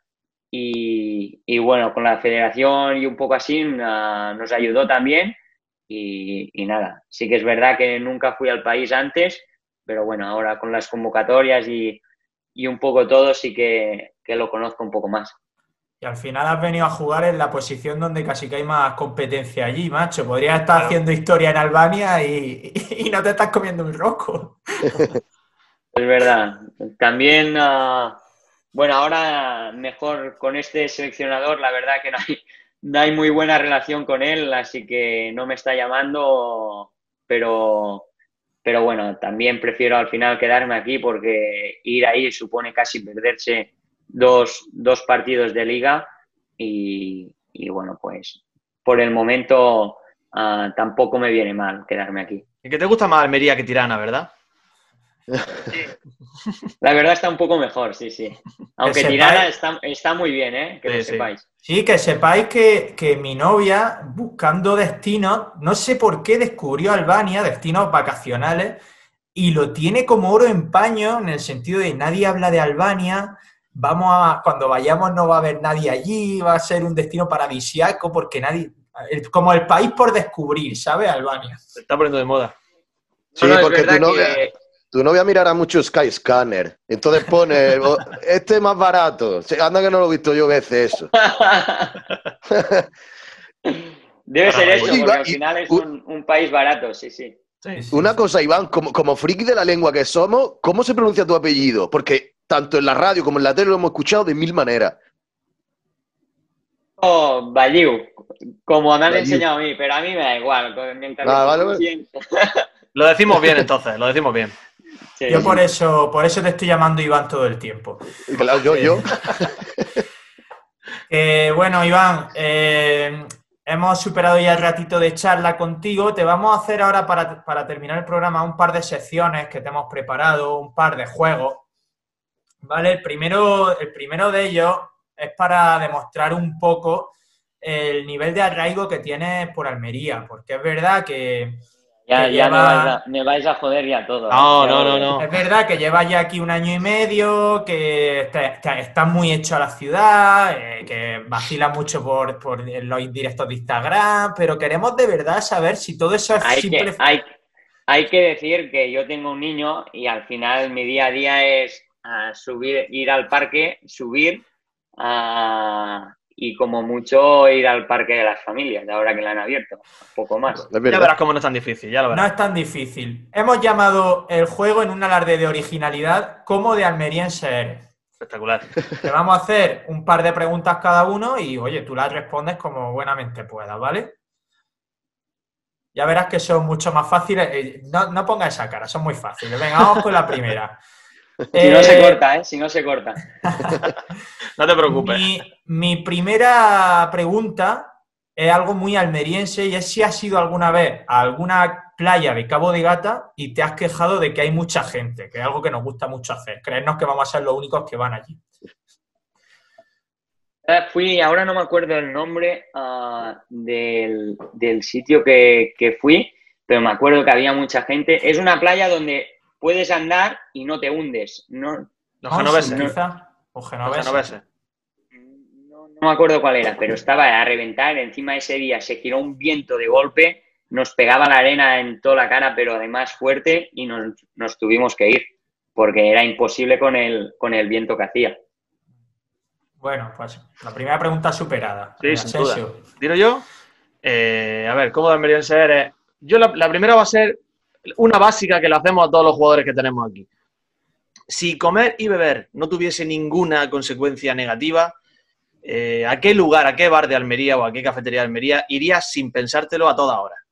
Y bueno, con la federación y un poco así nos ayudó también, y nada, sí que es verdad que nunca fui al país antes, pero bueno, ahora con las convocatorias y un poco todo sí que lo conozco un poco más. Y al final has venido a jugar en la posición donde casi que hay más competencia allí, macho. Podrías estar haciendo historia en Albania y no te estás comiendo un rosco. Es verdad. También, bueno, ahora mejor con este seleccionador, la verdad que no hay muy buena relación con él, así que no me está llamando, pero bueno, también prefiero al final quedarme aquí, porque ir ahí supone casi perderse dos partidos de liga, y bueno, pues por el momento tampoco me viene mal quedarme aquí. ¿Y que te gusta más Almería que Tirana, verdad? Sí. La verdad está un poco mejor, sí. Aunque Tirana está muy bien, que lo sepáis. Sí, que sepáis que mi novia, buscando destinos, no sé por qué descubrió Albania, destinos vacacionales, y lo tiene como oro en paño, en el sentido de nadie habla de Albania, cuando vayamos no va a haber nadie allí, va a ser un destino paradisíaco, porque como el país por descubrir, ¿sabes? Albania. Se está poniendo de moda. Sí, porque tu novia mirará mucho Skyscanner, entonces pone, este es más barato. Anda que no lo he visto yo veces eso. Debe ser eso, porque al final es un país barato, sí. Una cosa, Iván, como friki de la lengua que somos, ¿cómo se pronuncia tu apellido? Porque tanto en la radio como en la tele lo hemos escuchado de mil maneras. Balliu, como me han enseñado a mí, pero a mí me da igual. Vale. Lo decimos bien, entonces, lo decimos bien. Sí, yo por eso te estoy llamando Iván todo el tiempo. Claro, yo. Bueno, Iván, hemos superado ya el ratito de charla contigo. Te vamos a hacer ahora, para terminar el programa, un par de secciones que te hemos preparado, un par de juegos. ¿Vale? El primero de ellos es para demostrar un poco el nivel de arraigo que tienes por Almería, porque es verdad que Ya lleva... me vais a joder ya todo. No. Es verdad que llevas ya aquí 1 año y medio, que estás muy hecho a la ciudad, que vacilas mucho por los directos de Instagram, pero queremos de verdad saber si todo eso es simple... Hay que decir que yo tengo un niño y al final mi día a día es subir, ir al parque, subir y como mucho ir al parque de las familias, ahora que la han abierto, poco más. Ya verás cómo no es tan difícil, ya lo verás. No es tan difícil. Hemos llamado el juego en un alarde de originalidad ¿Cómo de almeriense eres? Espectacular. Te vamos a hacer un par de preguntas cada uno y, oye, tú las respondes como buenamente puedas, ¿vale? Ya verás que son mucho más fáciles. No pongas esa cara, son muy fáciles. Venga, vamos con la primera. Si no se corta, si no se corta. No te preocupes. Mi primera pregunta es algo muy almeriense y es si has ido alguna vez a alguna playa de Cabo de Gata y te has quejado de que hay mucha gente, que es algo que nos gusta mucho hacer. Creernos que vamos a ser los únicos que van allí. Ahora no me acuerdo el nombre del sitio que fui, pero me acuerdo que había mucha gente. Es una playa donde puedes andar y no te hundes. Los genoveses. Los genoveses. No me acuerdo cuál era, pero estaba a reventar. Encima ese día se giró un viento de golpe, nos pegaba la arena en toda la cara, pero además fuerte, y nos tuvimos que ir, porque era imposible con el viento que hacía. Bueno, pues la primera pregunta superada. Sí, sin duda. ¿Digo yo? A ver, ¿cómo de almeriense eres? Yo la primera va a ser una básica que le hacemos a todos los jugadores que tenemos aquí. Si comer y beber no tuviese ninguna consecuencia negativa, ¿a qué lugar, a qué bar de Almería o a qué cafetería de Almería irías sin pensártelo a toda hora?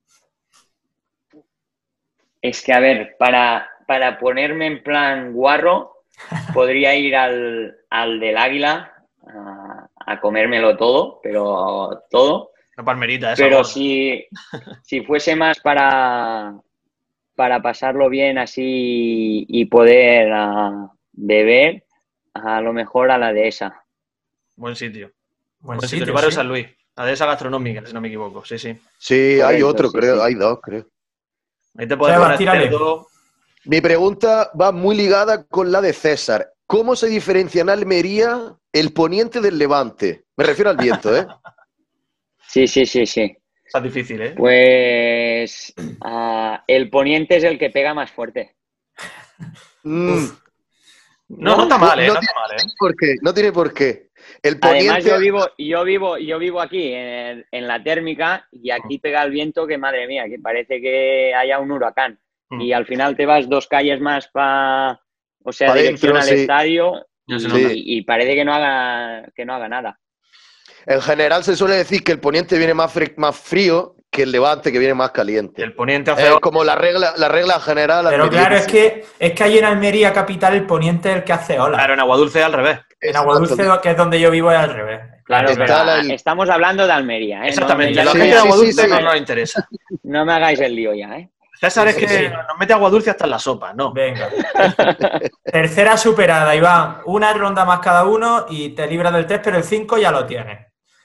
Es que, a ver, para ponerme en plan guarro, podría ir al del Águila a comérmelo todo, pero todo. Una palmerita esa. Pero si fuese más para pasarlo bien así y poder beber, a lo mejor a la dehesa. Buen sitio. Buen sitio, el barrio sí. San Luis. La dehesa gastronómica, si no me equivoco. Sí. Sí, correcto, hay otro, sí, creo. sí. Hay dos, creo. Ahí te puedes Sebas, poner tírale. todo. Mi pregunta va muy ligada con la de César. ¿Cómo se diferencia en Almería el poniente del levante? Me refiero al viento, ¿eh? Sí. Está difícil, ¿eh? Pues el poniente es el que pega más fuerte. No está mal, ¿eh? No No tiene está mal, ¿eh? por qué, no tiene por qué. El poniente... Además, yo vivo aquí, en la térmica, y aquí pega el viento que, madre mía, que parece que haya un huracán. Y al final te vas 2 calles más dirección al estadio, y parece que no haga nada. En general se suele decir que el poniente viene más frío que el levante, que viene más caliente. El poniente hace... Es como la regla general. Pero claro, es que ahí en Almería capital el poniente es el que hace ola. Claro, en Aguadulce es al revés. En Aguadulce, que es donde yo vivo, es al revés. Claro, pero estamos hablando de Almería, ¿eh? Exactamente. No, La gente de Aguadulce no nos interesa. No me hagáis el lío ya, ¿eh? César es que nos mete Aguadulce hasta en la sopa, ¿no? Venga. Tercera superada, Iván. Una ronda más cada uno y te libras del test, pero el 5 ya lo tienes.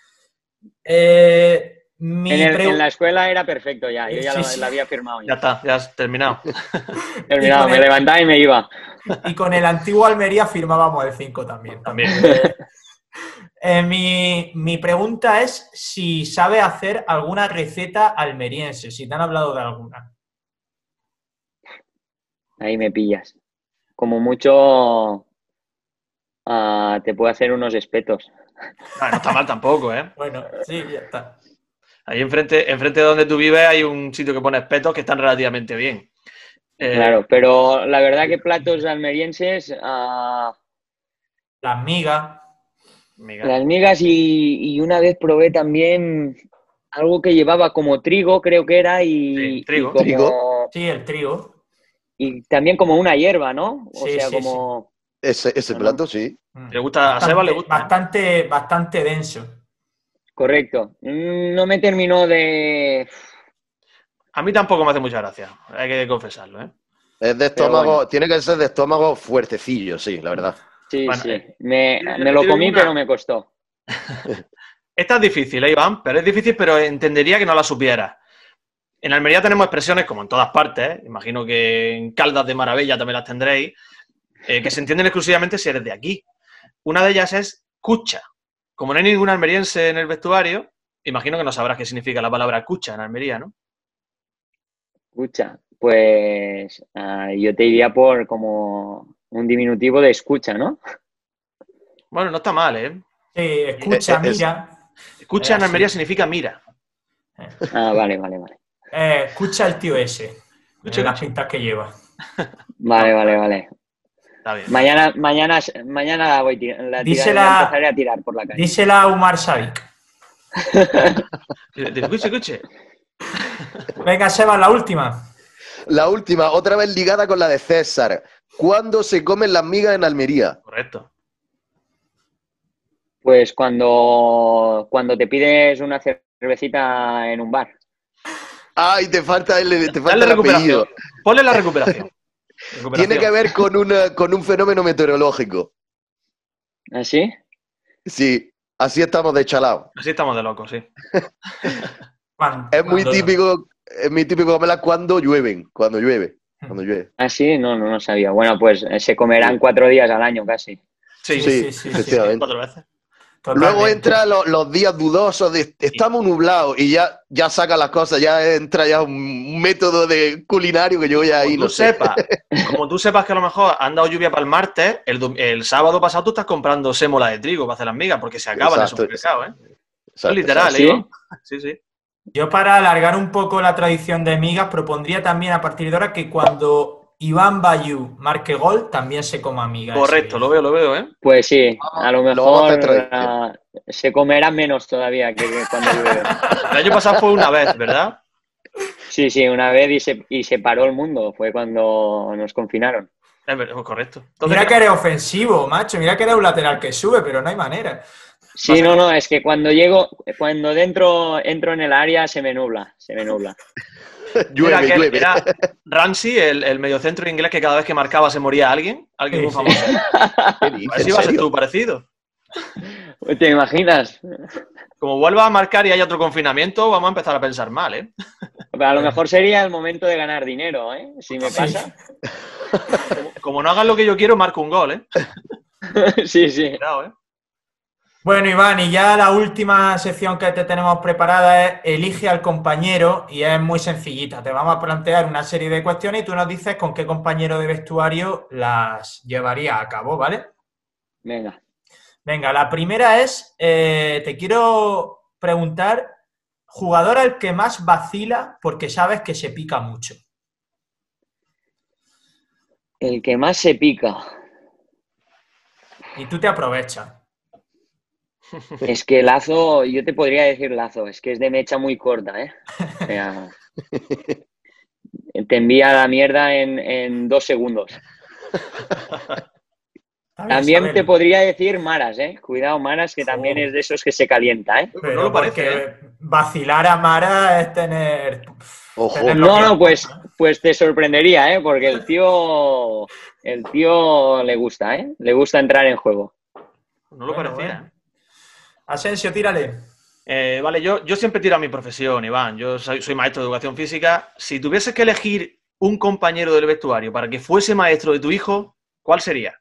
En la escuela era perfecto ya. Yo ya la había firmado. Ya está, ya has terminado. Terminado, me levantaba y me iba. Y con el antiguo Almería firmábamos el 5 también. Mi pregunta es si sabes hacer alguna receta almeriense, si te han hablado de alguna. Ahí me pillas. Como mucho te puedo hacer unos espetos. No está mal tampoco, ¿eh? Bueno, sí, ya está. Ahí enfrente de donde tú vives hay un sitio que pone espetos que están relativamente bien. Claro, pero la verdad que platos almerienses... Las migas. Las migas y una vez probé también algo que llevaba como trigo, creo que era, Sí, trigo. Sí, el trigo. Y también como una hierba, ¿no? O Sí, sea, sí, como... Ese plato, sí. ¿Le gusta? A Seba le gusta. Bastante denso. Correcto. No me terminó de... A mí tampoco me hace mucha gracia, hay que confesarlo, ¿eh? Es de estómago, tiene que ser de estómago fuertecillo, sí, la verdad. Sí, Bueno, sí. Me lo comí, pero me costó. Esta es difícil, Iván, pero es difícil, pero entendería que no la supieras. En Almería tenemos expresiones, como en todas partes, ¿eh? Imagino que en Caldas de Maravilla también las tendréis, que se entienden exclusivamente si eres de aquí. Una de ellas es cucha. Como no hay ningún almeriense en el vestuario, imagino que no sabrás qué significa la palabra cucha en Almería, ¿no? Escucha, pues yo te diría por como un diminutivo de escucha, ¿no? Bueno, no está mal, ¿eh? Sí, escucha, Es- mira. Escucha en Así. Almería significa mira. Vale. Escucha el tío ese. Escucha, Las escucha. pintas que lleva. Vale. Está bien. Mañana la empezaré a tirar por la calle. Dísela a Umar Sadik. Escuche. Venga, Seba, la última. La última, otra vez ligada con la de César. ¿Cuándo se comen las migas en Almería? Correcto. Pues cuando te pides una cervecita en un bar. Ay, te falta Dale el recuperación. apellido. Ponle la recuperación. Tiene que ver con un fenómeno meteorológico. ¿Así? Sí, así estamos de chalao. Así estamos de locos, sí. Es muy típico comerlas cuando llueve. ¿Así? No sabía. Bueno, pues se comerán 4 días al año casi. Sí, Sí, efectivamente. 4 veces. Totalmente. Luego entran los días dudosos de estamos nublados y ya saca las cosas, ya entra ya un método de culinario que yo ya ahí no sé. Como tú sepas que a lo mejor han dado lluvia para el martes, el sábado pasado tú estás comprando sémola de trigo para hacer las migas porque se acaban en el supermercado, ¿eh? Eso es literal, ¿Sí? ¿eh? Sí. Yo, para alargar un poco la tradición de migas, propondría también a partir de ahora que cuando Iván Bayú marque gol, también se coma migas. Correcto, lo veo, ¿eh? Pues sí, a lo Lo vamos a hacer mejor tradición. se comerá menos todavía que cuando llueve. El año pasado fue una vez, ¿verdad? Sí, una vez y se paró el mundo. Fue cuando nos confinaron. Correcto. Mira que eres ofensivo, macho. Mira que eres un lateral que sube, pero no hay manera. Sí, no, es que cuando entro en el área se me nubla. Llueve. Era Ramsey, el mediocentro inglés que cada vez que marcaba se moría alguien muy famoso. ¿Qué A dices? ver si ¿En va a ser serio? tú parecido. ¿Te imaginas? Como vuelva a marcar y haya otro confinamiento, vamos a empezar a pensar mal, ¿eh? A lo mejor sería el momento de ganar dinero, ¿eh? Si me pasa. Como no hagan lo que yo quiero, marco un gol, ¿eh? Sí. Cuidado, ¿eh? Bueno, Iván, y ya la última sección que te tenemos preparada es elige al compañero y es muy sencillita. Te vamos a plantear una serie de cuestiones y tú nos dices con qué compañero de vestuario las llevaría a cabo, ¿vale? Venga, la primera es, te quiero preguntar, jugador al que más vacila porque sabes que se pica mucho. el que más se pica. Y tú te aprovechas. Es que Lazo, yo te podría decir Lazo, es que es de mecha muy corta, ¿eh? O sea, te envía a la mierda en 2 segundos. También te podría decir Maras, ¿eh? Cuidado, Maras, que también es de esos que se calienta, ¿eh? Pero no lo parece, porque vacilar a Mara es tener... Ojo. No, pues te sorprendería, ¿eh? Porque el tío le gusta, ¿eh? Le gusta entrar en juego. No lo parecía. Bueno. Asensio, tírale. Vale, yo siempre tiro a mi profesión, Iván. Yo soy maestro de educación física. Si tuvieses que elegir un compañero del vestuario para que fuese maestro de tu hijo, ¿cuál sería?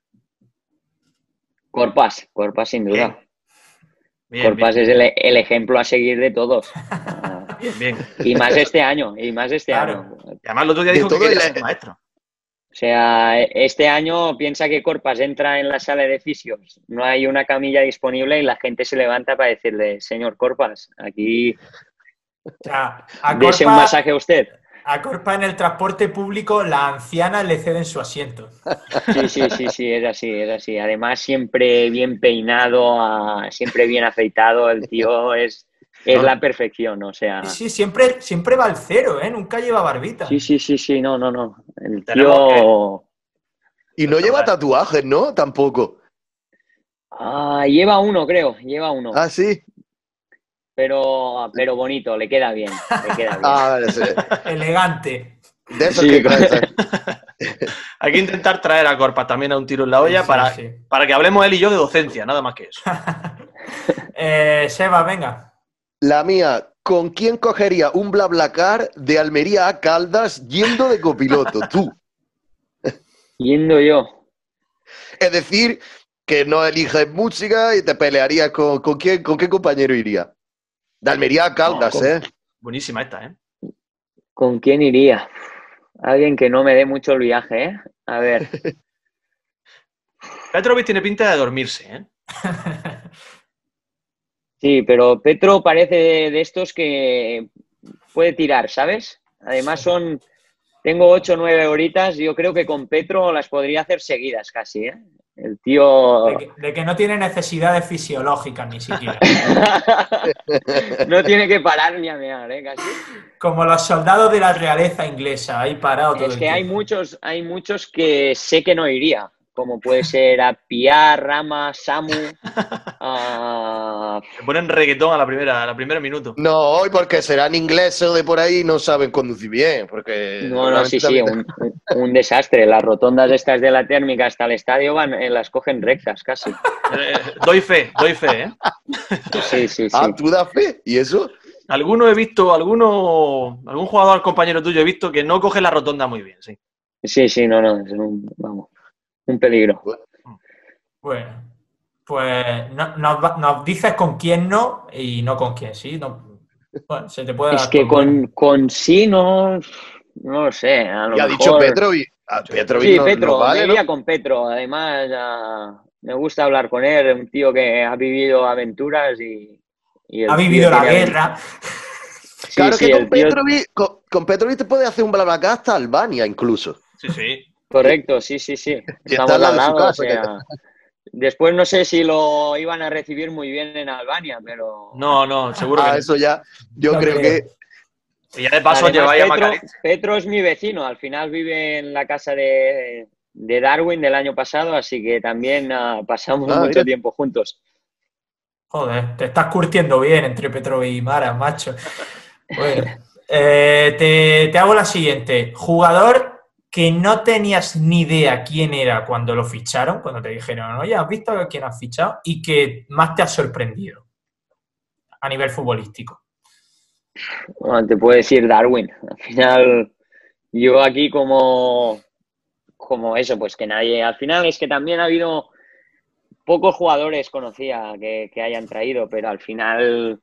Corpas sin duda. Bien, Corpas es el ejemplo a seguir de todos. Bien. Y más este año. Claro. Y además el otro día dijo que quería ser maestro. O sea, este año piensa que Corpas entra en la sala de fisios, no hay una camilla disponible y la gente se levanta para decirle, señor Corpas, aquí dese un masaje a usted. A Corpas en el transporte público las ancianas le ceden su asiento. Sí, es así. Además, siempre bien peinado, siempre bien afeitado, el tío es la perfección, o sea... Sí, siempre va al cero, ¿eh? Nunca lleva barbita. Sí, no. El tío... Y no lleva tatuajes, ¿no? Tampoco. Lleva uno, creo, Ah, sí. Pero bonito, le queda bien. Vale, sí. Elegante. De esos que cansan. Hay que intentar traer a Corpas también a un tiro en la olla para que hablemos él y yo de docencia, nada más que eso. Seba, venga. La mía, ¿con quién cogería un BlaBlaCar de Almería a Caldas yendo de copiloto? Tú. Yendo yo. Es decir, que no eliges música y te pelearías con qué compañero iría. De Almería a Caldas, ¿eh? Buenísima esta, ¿eh? ¿Con quién iría? Alguien que no me dé mucho el viaje, ¿eh? A ver. Petrovic tiene pinta de dormirse, ¿eh? Sí, pero Petro parece de estos que puede tirar, ¿sabes? Además tengo 8 o 9 horitas, yo creo que con Petro las podría hacer seguidas casi, ¿eh? El tío... De que no tiene necesidades fisiológicas ni siquiera. No tiene que parar ni a mear, ¿eh? Casi. Como los soldados de la realeza inglesa, ahí parado todo Es el que tiempo. hay muchos que sé que no iría, como puede ser a Piar, Rama, Samu. Se ponen reggaetón a la primera minuto. No, hoy porque serán ingleses o de por ahí no saben conducir bien, porque... No, sí, un desastre. Las rotondas estas de la térmica hasta el estadio las cogen rectas casi. Doy fe, ¿eh? Sí. Ah, ¿tú das fe? ¿Y eso? Algún jugador compañero tuyo he visto que no coge la rotonda muy bien, sí. Sí, no, es un peligro. Bueno, pues nos dices con quién no y no con quién sí. No, bueno, se te puede Es dar que por bueno. con sí no lo sé. A lo Ya ha mejor... dicho Petrovic. Petrovic Sí, no, Petro, no vale, me ¿no? iría con Petro. Además, me gusta hablar con él, un tío que ha vivido aventuras y Ha vivido la guerra. Sí, Claro que el tío... con Petrovic te puede hacer un BlaBlaCar hasta Albania, incluso. Sí. Correcto, sí. Y Estamos está al lado al de su lado, o casa. sea... Después no sé si lo iban a recibir muy bien en Albania, pero... No, seguro que no. Eso ya, yo No creo creo. Y ya de paso Además, lleváis a Macariz. Petro es mi vecino, al final vive en la casa de Darwin del año pasado, así que también pasamos mucho mira. tiempo juntos. Joder, te estás curtiendo bien entre Petrovic y Mara, macho. Bueno, te hago la siguiente. Jugador que no tenías ni idea quién era cuando lo ficharon, cuando te dijeron, oye, ¿has visto a quién has fichado? Y que más te ha sorprendido a nivel futbolístico. Bueno, te puedo decir Darwin. Al final, yo aquí como eso, pues que nadie... Al final es que también ha habido pocos jugadores conocía que hayan traído, pero al final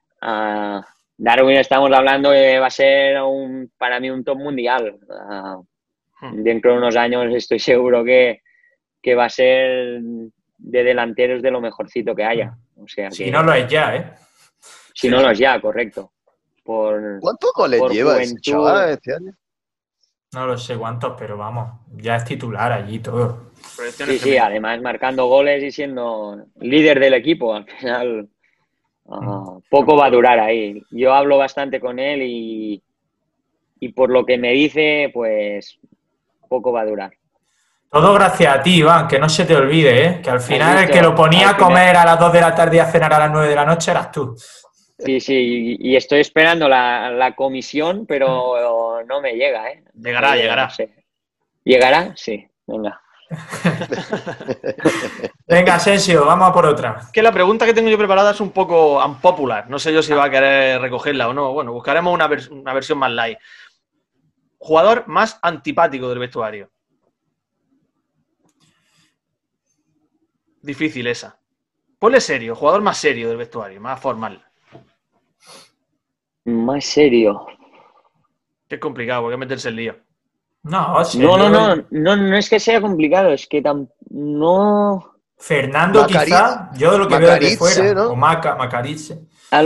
Darwin estamos hablando que va a ser para mí un top mundial. Dentro de unos años estoy seguro que va a ser de delanteros de lo mejorcito que haya. O sea, si no lo es ya, ¿eh? Si no lo es ya, correcto. ¿Cuántos goles lleva ese chaval este año? No lo sé cuántos, pero vamos, ya es titular allí todo. Sí, además marcando goles y siendo líder del equipo. Al final, poco va a durar ahí. Yo hablo bastante con él y por lo que me dice, pues poco va a durar. Todo gracias a ti, Iván, que no se te olvide, ¿eh? Que al final el que lo ponía a comer a las 2 de la tarde y a cenar a las 9 de la noche eras tú. Sí, y estoy esperando la comisión, pero no me llega, ¿eh? Llegará. No sé. ¿Llegará? Sí, venga. Venga, Asensio, vamos a por otra. Que la pregunta que tengo yo preparada es un poco unpopular. No sé yo si va a querer recogerla o no. Bueno, buscaremos una versión más light. Jugador más antipático del vestuario. Difícil esa. Ponle serio, jugador más serio del vestuario, más formal. Más serio. Que es complicado, porque meterse en lío. No, no es que sea complicado, es que no... Fernando, quizá, yo de lo que veo desde fuera, ¿no? O Macarice.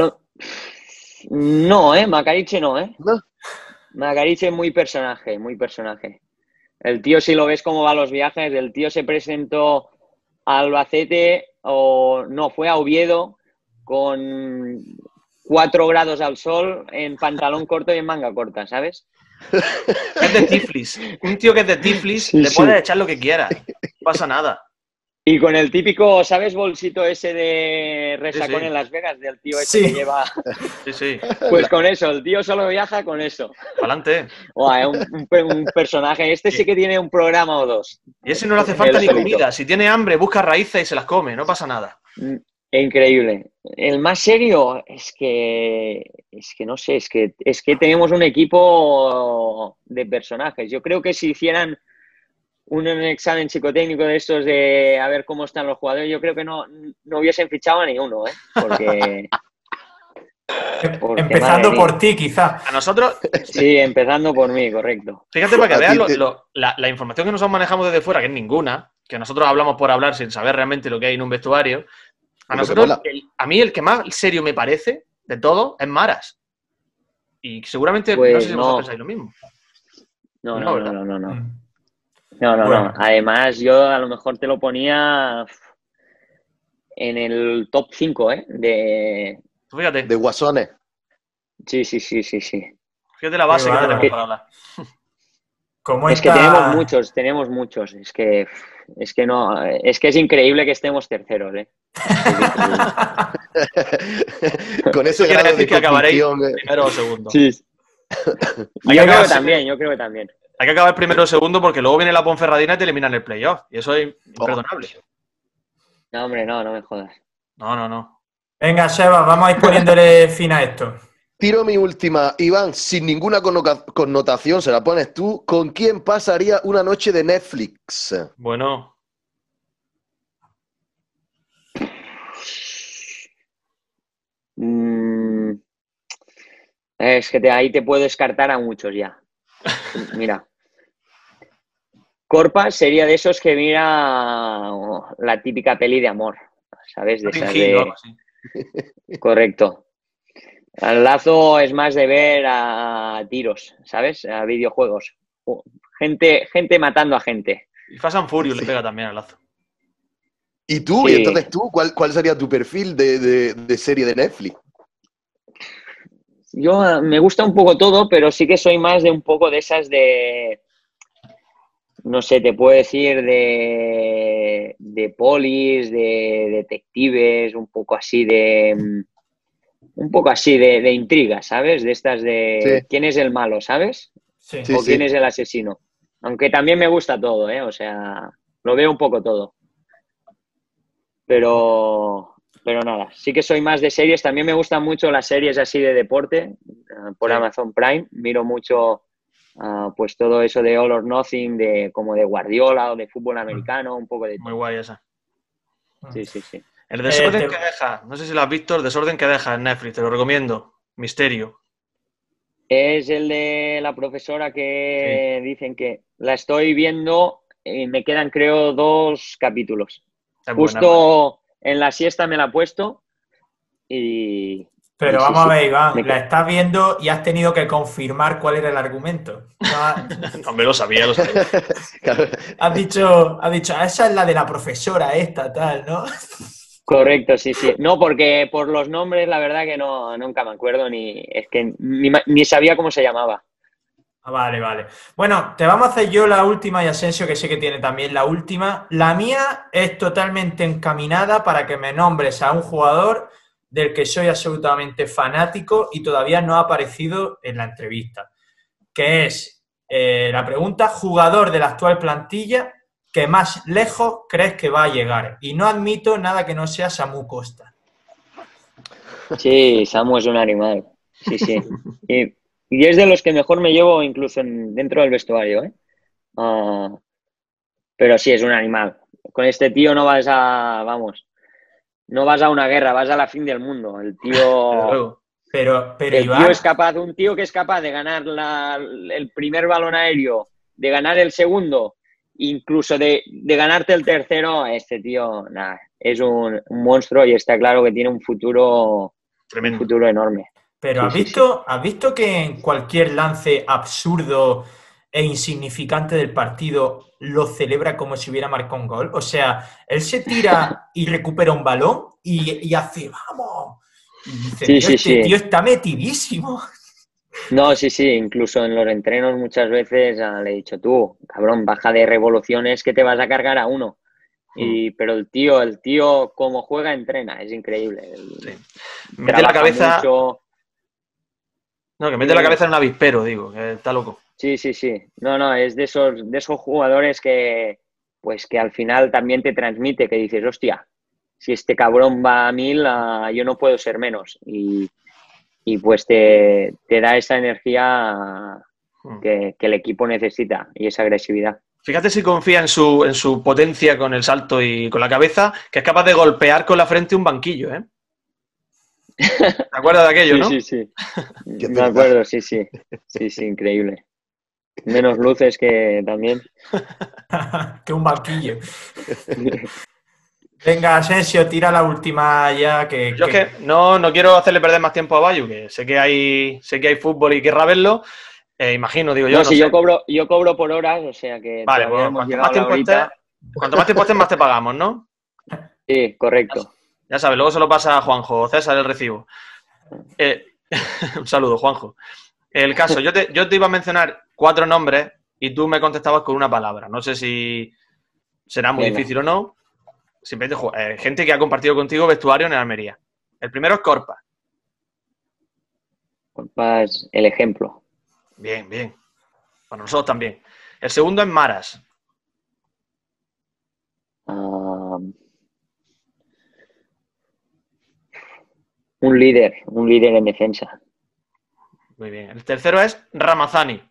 No, Macarice no, ¿No? Macarice es muy personaje. El tío, si lo ves cómo va a los viajes, el tío se presentó a Albacete fue a Oviedo con 4 grados al sol en pantalón corto y en manga corta, ¿sabes? Es de Tiflis. Un tío que es de Tiflis le puedes echar lo que quiera. No pasa nada. Y con el típico, ¿sabes? Bolsito ese de resacón en Las Vegas, del tío ese que lleva... Sí. Pues con eso, el tío solo viaja con eso. Adelante. Un personaje. Sí que tiene un programa o dos. Y ese no le hace falta ni comida. Si tiene hambre, busca raíces y se las come. No pasa nada. Increíble. El más serio es que es que no sé, es que tenemos un equipo de personajes. Yo creo que si hicieran un examen psicotécnico de estos de a ver cómo están los jugadores, yo creo que no hubiesen fichado a ni uno, ¿eh? Porque Empezando por ti, quizás. A nosotros... Sí, empezando por mí, correcto. Fíjate, para que veas la información que nosotros manejamos desde fuera, que es ninguna, que nosotros hablamos por hablar sin saber realmente lo que hay en un vestuario. A nosotros, a mí el que más serio me parece de todo es Maras. Y seguramente pues no sé si vosotros pensáis lo mismo. No. Bueno. No. Además, yo a lo mejor te lo ponía en el top 5, ¿eh? Fíjate. De guasones. Sí. Fíjate la base que tenemos para hablar. Es que tenemos muchos. Es que es increíble que estemos terceros, ¿eh? Con ese quiere grado decir de que acabaréis confusión, primero o segundo. Sí. Yo creo que también. Hay que acabar primero o segundo porque luego viene la Ponferradina y te eliminan el playoff. Y eso es imperdonable. No, hombre, no me jodas. No. Venga, Seba, vamos a ir poniéndole fin a esto. Tiro mi última. Iván, sin ninguna connotación, se la pones tú. ¿Con quién pasaría una noche de Netflix? Bueno. Es que ahí te puedo descartar a muchos ya. Mira. Corpa sería de esos que mira la típica peli de amor, ¿sabes? De esas de... Correcto. El Lazo es más de ver a tiros, ¿sabes? A videojuegos. Gente matando a gente. Y Fast and Furious le pega también al Lazo. ¿Y tú? Sí. ¿Y entonces tú? ¿Cuál sería tu perfil de serie de Netflix? Yo me gusta un poco todo, pero sí que soy más de un poco de esas de... No sé, te puedo decir de polis, de detectives, un poco así de intriga, ¿sabes? De estas de Sí. quién es el malo, ¿sabes? Sí. Sí, O quién es el asesino. Aunque también me gusta todo, ¿eh? O sea, lo veo un poco todo. Pero nada, sí que soy más de series. También me gustan mucho las series así de deporte por Amazon Prime. Miro mucho pues todo eso de All or Nothing, como de Guardiola o de fútbol americano, un poco de todo. Muy guay esa. Sí. El desorden que deja, no sé si lo has visto, el desorden que deja en Netflix, te lo recomiendo. Misterio. Es el de la profesora que dicen que la estoy viendo y me quedan creo 2 capítulos. Es Justo en la siesta me la he puesto y... Pero sí, vamos sí. a ver, Iván, la estás viendo y has tenido que confirmar cuál era el argumento. No, me lo sabía. Claro. Has dicho, esa es la de la profesora esta, tal, ¿no? Correcto, sí. No, porque por los nombres la verdad que nunca me acuerdo ni sabía cómo se llamaba. Vale. Bueno, te vamos a hacer yo la última y Asensio, que sé que tiene también la última. La mía es totalmente encaminada para que me nombres a un jugador del que soy absolutamente fanático y todavía no ha aparecido en la entrevista, que es la pregunta: jugador de la actual plantilla que más lejos crees que va a llegar. Y no admito nada que no sea Samu Costa. Sí, Samu es un animal. Sí. Y es de los que mejor me llevo incluso dentro del vestuario, ¿eh? Pero sí, es un animal. Con este tío no vas a una guerra, vas a la fin del mundo. El tío... Pero el Iván... un tío que es capaz de ganar el primer balón aéreo, de ganar el segundo, incluso de ganarte el tercero, este tío, nada, es un monstruo y está claro que tiene un futuro tremendo, un futuro enorme. Pero ¿has visto que en cualquier lance absurdo e insignificante del partido lo celebra como si hubiera marcado un gol? O sea, él se tira y recupera un balón y hace ¡vamos! Y dice, tío está metidísimo. No, sí, incluso en los entrenos muchas veces le he dicho, tú, cabrón, baja de revoluciones que te vas a cargar a uno. Pero el tío como juega, entrena, es increíble. Mete la cabeza... Mucho. No, que mete la cabeza en un avispero, digo, que está loco. Sí. No, es de esos jugadores que al final también te transmite, que dices, hostia, si este cabrón va a 1000, yo no puedo ser menos. Y y pues te da esa energía que el equipo necesita y esa agresividad. Fíjate si confía en su potencia con el salto y con la cabeza, que es capaz de golpear con la frente un banquillo, ¿eh? ¿Te acuerdas de aquello, no? Sí. Me acuerdo, sí, increíble. Menos luces que también. Que un banquillo. Venga, Asensio, tira la última ya que... Yo es que no quiero hacerle perder más tiempo a Bayu, que sé que hay fútbol y querrá verlo. Imagino, digo yo. No, si yo cobro por horas, o sea que vale, bueno, cuanto más tiempo estés, más te pagamos, ¿no? Sí, correcto. Ya sabes, luego se lo pasa a Juanjo, César el recibo. Un saludo, Juanjo. El caso, yo te iba a mencionar 4 nombres y tú me contestabas con una palabra. No sé si será muy difícil o no. Simplemente gente que ha compartido contigo vestuario en el Almería. El primero es Corpa. Corpa es el ejemplo. Bien. Para nosotros también. El segundo es Maras. Un líder en defensa. Muy bien. El tercero es Ramazani.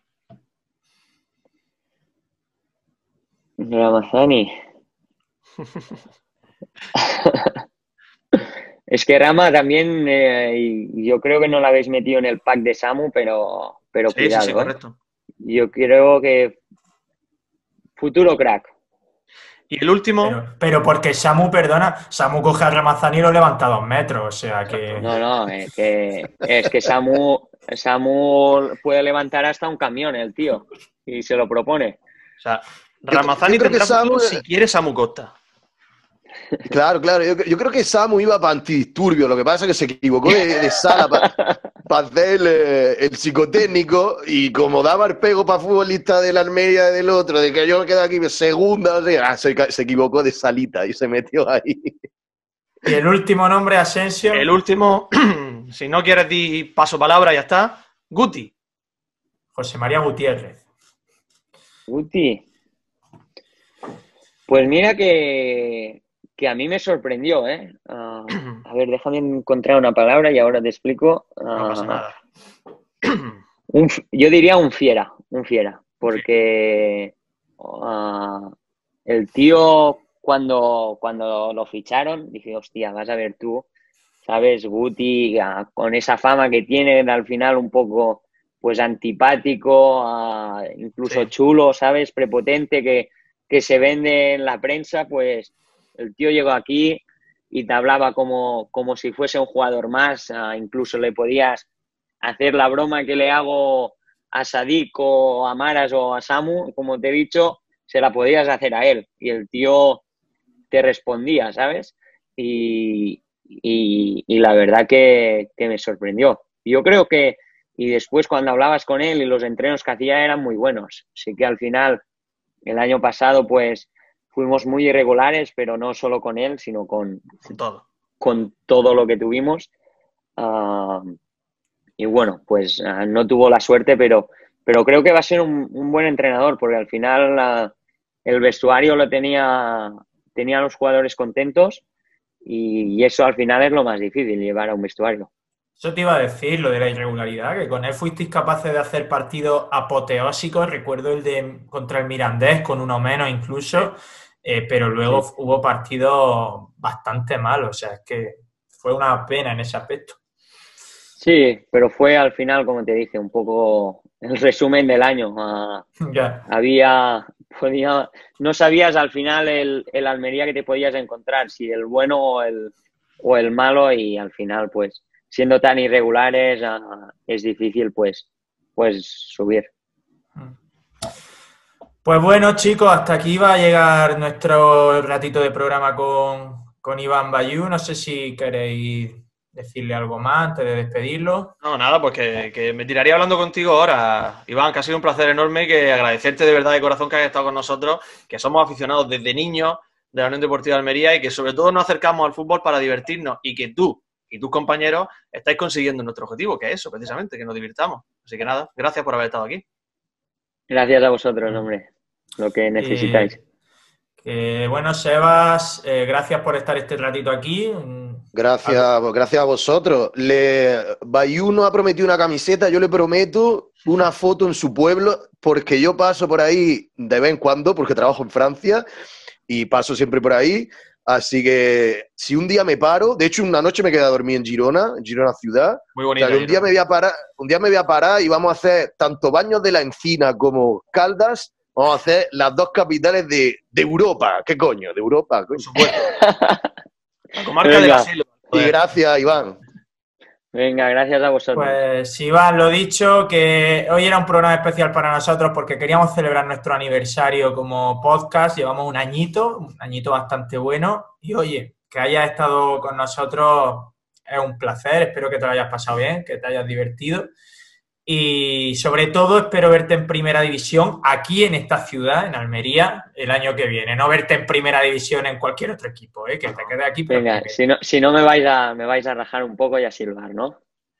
Es que Rama también, yo creo que no la habéis metido en el pack de Samu, pero sí, cuidado. Sí, correcto. Yo creo que futuro crack. Y el último... Pero porque Samu, perdona, Samu coge a Ramazani y lo levanta 2 metros, o sea que... No, es que Samu puede levantar hasta un camión, el tío, y se lo propone. O sea, Ramazani tendrá futuro si quiere Samu Costa. Claro. Yo creo que Samu iba para antidisturbio. Lo que pasa es que se equivocó de sala para hacer el psicotécnico y como daba el pego para futbolista de la Almería y del otro, de que yo me quedo aquí segunda, o sea, se equivocó de salita y se metió ahí. Y el último nombre, Asensio. El último, si no quieres di paso palabra, ya está. Guti. José María Gutiérrez. Guti. Pues mira que a mí me sorprendió, ¿eh? A ver, déjame encontrar una palabra y ahora te explico. No pasa nada. Yo diría un fiera, porque el tío cuando lo ficharon, dije, hostia, vas a ver tú, ¿sabes? Guti, con esa fama que tiene, al final un poco pues antipático, incluso chulo, ¿sabes? Prepotente, que se vende en la prensa, pues el tío llegó aquí y te hablaba como si fuese un jugador más, incluso le podías hacer la broma que le hago a Sadik o a Maras o a Samu, como te he dicho, se la podías hacer a él y el tío te respondía, ¿sabes? Y la verdad que me sorprendió. Yo creo que, y después cuando hablabas con él y los entrenos que hacía eran muy buenos, así que al final el año pasado pues fuimos muy irregulares, pero no solo con él, sino con todo lo que tuvimos. Y bueno, pues no tuvo la suerte, pero creo que va a ser un buen entrenador, porque al final el vestuario tenía a los jugadores contentos y eso al final es lo más difícil, llevar a un vestuario. Eso te iba a decir, lo de la irregularidad, que con él fuisteis capaces de hacer partidos apoteósicos. Recuerdo el de contra el Mirandés, con uno menos incluso, pero luego hubo partidos bastante malos. O sea, es que fue una pena en ese aspecto. Sí, pero fue al final, como te dije, un poco el resumen del año. No sabías al final el Almería que te podías encontrar, si el bueno o el malo, y al final, pues, siendo tan irregulares, es difícil, pues subir. Pues bueno, chicos, hasta aquí va a llegar nuestro ratito de programa con Iván Bayu. No sé si queréis decirle algo más antes de despedirlo. No, nada, pues que me tiraría hablando contigo ahora, Iván, que ha sido un placer enorme y que agradecerte de verdad de corazón que hayas estado con nosotros, que somos aficionados desde niños de la Unión Deportiva de Almería y que sobre todo nos acercamos al fútbol para divertirnos y que tú y tus compañeros estáis consiguiendo nuestro objetivo, que es eso, precisamente, que nos divirtamos. Así que nada, gracias por haber estado aquí. Gracias a vosotros, hombre, lo que necesitáis. Bueno, Sebas, gracias por estar este ratito aquí. Gracias a vosotros. Bayuno ha prometido una camiseta, yo le prometo una foto en su pueblo, porque yo paso por ahí de vez en cuando, porque trabajo en Francia y paso siempre por ahí. Así que si un día me paro, de hecho una noche me quedé a dormir en Girona ciudad. Muy bonito. O sea, que un día me voy a parar y vamos a hacer tanto Baños de la Encina como Caldas. Vamos a hacer las dos capitales de Europa. ¿Qué coño? De Europa, coño. Por supuesto. La comarca de la Selva. Y gracias, Iván. Venga, gracias a vosotros. Pues Iván, lo dicho, que hoy era un programa especial para nosotros porque queríamos celebrar nuestro aniversario como podcast. Llevamos un añito bastante bueno. Y oye, que hayas estado con nosotros es un placer. Espero que te lo hayas pasado bien, que te hayas divertido. Y sobre todo espero verte en Primera División aquí en esta ciudad, en Almería, el año que viene. No verte en Primera División en cualquier otro equipo, que te quede aquí. Venga, si no me vais a rajar un poco y a silbar, ¿no?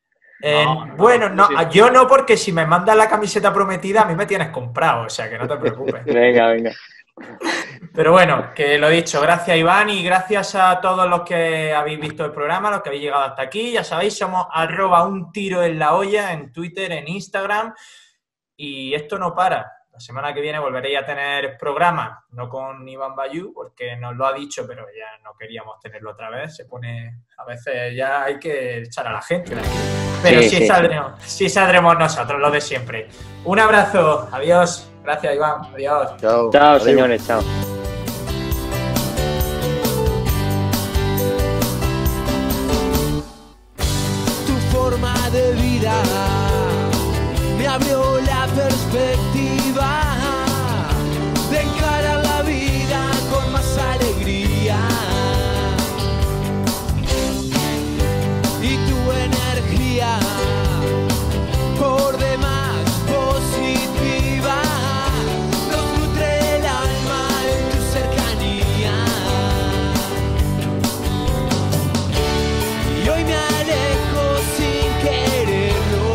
Yo no, porque si me mandas la camiseta prometida a mí me tienes comprado, o sea que no te preocupes. Venga. Pero bueno, que lo dicho, gracias Iván y gracias a todos los que habéis visto el programa, los que habéis llegado hasta aquí. Ya sabéis, somos @untiroenlaolla en Twitter, en Instagram, y esto no para. La semana que viene volveréis a tener programa, no con Iván Bayú, porque nos lo ha dicho, pero ya no queríamos tenerlo otra vez. Se pone, a veces ya hay que echar a la gente. Pero sí saldremos nosotros, lo de siempre. Un abrazo, adiós. Gracias, Iván. Adiós. Chao, señores, chao. Tu forma de vida me abrió la perspectiva de encarar la vida con más alegría. Y tu energía por demás positiva nos nutre el alma en tu cercanía. Y hoy me alejo sin quererlo,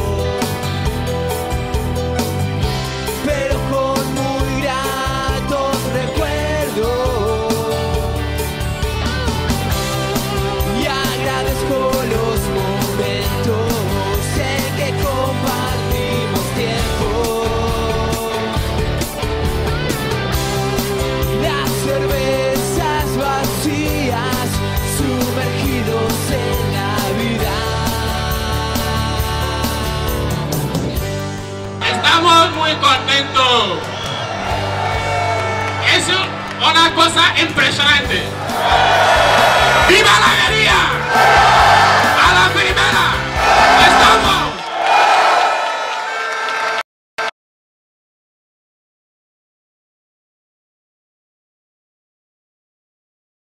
pero con muy gratos recuerdos. Y agradezco los momentos en que compartimos tiempo. Las cervezas vacías, sumergidos en la vida. Estamos muy contentos. Es una cosa impresionante.